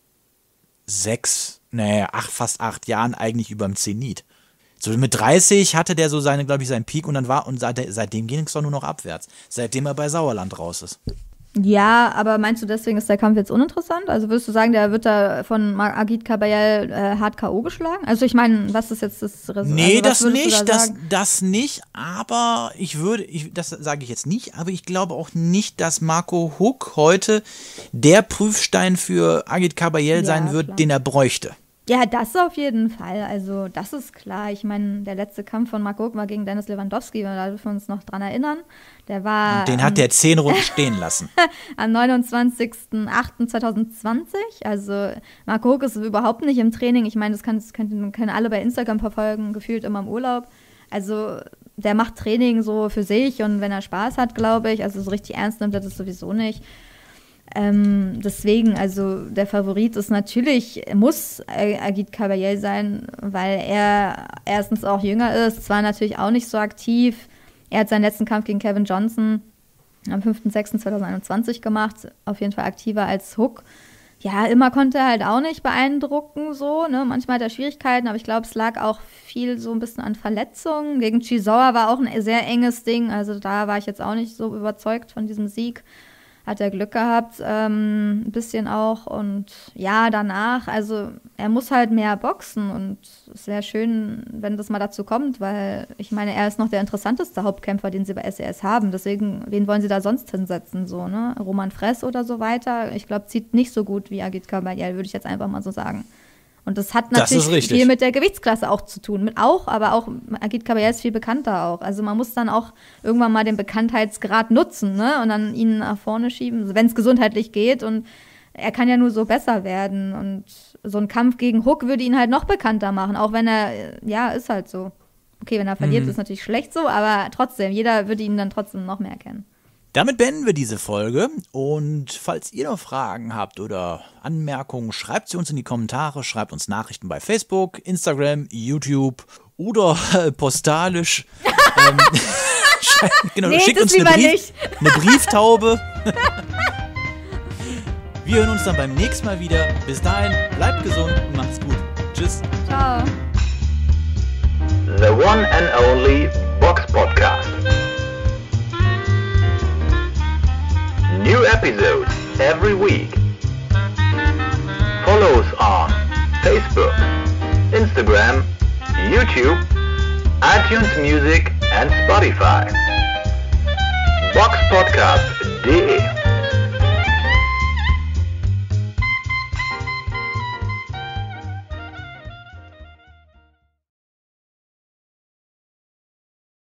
sechs, nee, acht, fast acht Jahren eigentlich über dem Zenit. So mit dreißig hatte der so seine, glaube ich, seinen Peak und dann war, und seit, seitdem ging es doch nur noch abwärts. Seitdem er bei Sauerland raus ist. Ja, aber meinst du, deswegen ist der Kampf jetzt uninteressant? Also würdest du sagen, der wird da von Agit Kabayel äh, hart K O geschlagen? Also ich meine, was ist jetzt das Resultat? Nee, also, das nicht, da das, das nicht, aber ich würde, ich, das sage ich jetzt nicht, aber ich glaube auch nicht, dass Marco Huck heute der Prüfstein für Agit Kabayel Ja, sein wird, klar. den er bräuchte. Ja, das auf jeden Fall. Also das ist klar. Ich meine, der letzte Kampf von Marco Huck war gegen Dennis Lewandowski, da dürfen wir uns noch dran erinnern. Der war Den hat der zehn Runden stehen lassen. am neunundzwanzigsten achten zweitausendzwanzig. Also Marco Huck ist überhaupt nicht im Training. Ich meine, das, kann, das können, können alle bei Instagram verfolgen, gefühlt immer im Urlaub. Also der macht Training so für sich und wenn er Spaß hat, glaube ich. Also so richtig ernst nimmt er das sowieso nicht. Ähm, deswegen, also der Favorit ist natürlich, muss Agit Kabayel sein, weil er erstens auch jünger ist, zwar natürlich auch nicht so aktiv. Er hat seinen letzten Kampf gegen Kevin Johnson am fünften sechsten zweitausendeinundzwanzig gemacht, auf jeden Fall aktiver als Huck. Ja, immer konnte er halt auch nicht beeindrucken, so, ne? Manchmal hat er Schwierigkeiten, aber ich glaube, es lag auch viel so ein bisschen an Verletzungen. Gegen Chisora war auch ein sehr enges Ding, also da war ich jetzt auch nicht so überzeugt von diesem Sieg. hat er Glück gehabt, ähm, ein bisschen auch. Und ja, danach, also er muss halt mehr boxen und es wäre schön, wenn das mal dazu kommt, weil ich meine, er ist noch der interessanteste Hauptkämpfer, den sie bei S E S haben. Deswegen, wen wollen sie da sonst hinsetzen, so, ne? Roman Fress oder so weiter. Ich glaube, zieht nicht so gut wie Agit Kabayel, würde ich jetzt einfach mal so sagen. Und das hat natürlich Das ist viel mit der Gewichtsklasse auch zu tun. Mit auch, aber auch Agit Kabayel ist viel bekannter auch. Also man muss dann auch irgendwann mal den Bekanntheitsgrad nutzen, ne? Und dann ihn nach vorne schieben, wenn es gesundheitlich geht. Und er kann ja nur so besser werden. Und so ein Kampf gegen Hook würde ihn halt noch bekannter machen. Auch wenn er, ja, ist halt so. Okay, wenn er verliert, Mhm. ist natürlich schlecht so. Aber trotzdem, jeder würde ihn dann trotzdem noch mehr kennen. Damit beenden wir diese Folge und falls ihr noch Fragen habt oder Anmerkungen, schreibt sie uns in die Kommentare, schreibt uns Nachrichten bei Facebook, Instagram, YouTube oder äh, postalisch. ähm, genau, Nee, schickt das uns eine, lieber Brief, nicht. eine Brieftaube. Wir hören uns dann beim nächsten Mal wieder. Bis dahin, bleibt gesund und macht's gut. Tschüss. Ciao. The one and only Box Podcast. New episodes every week. Follow us on Facebook, Instagram, YouTube, iTunes Music and Spotify. box podcast punkt de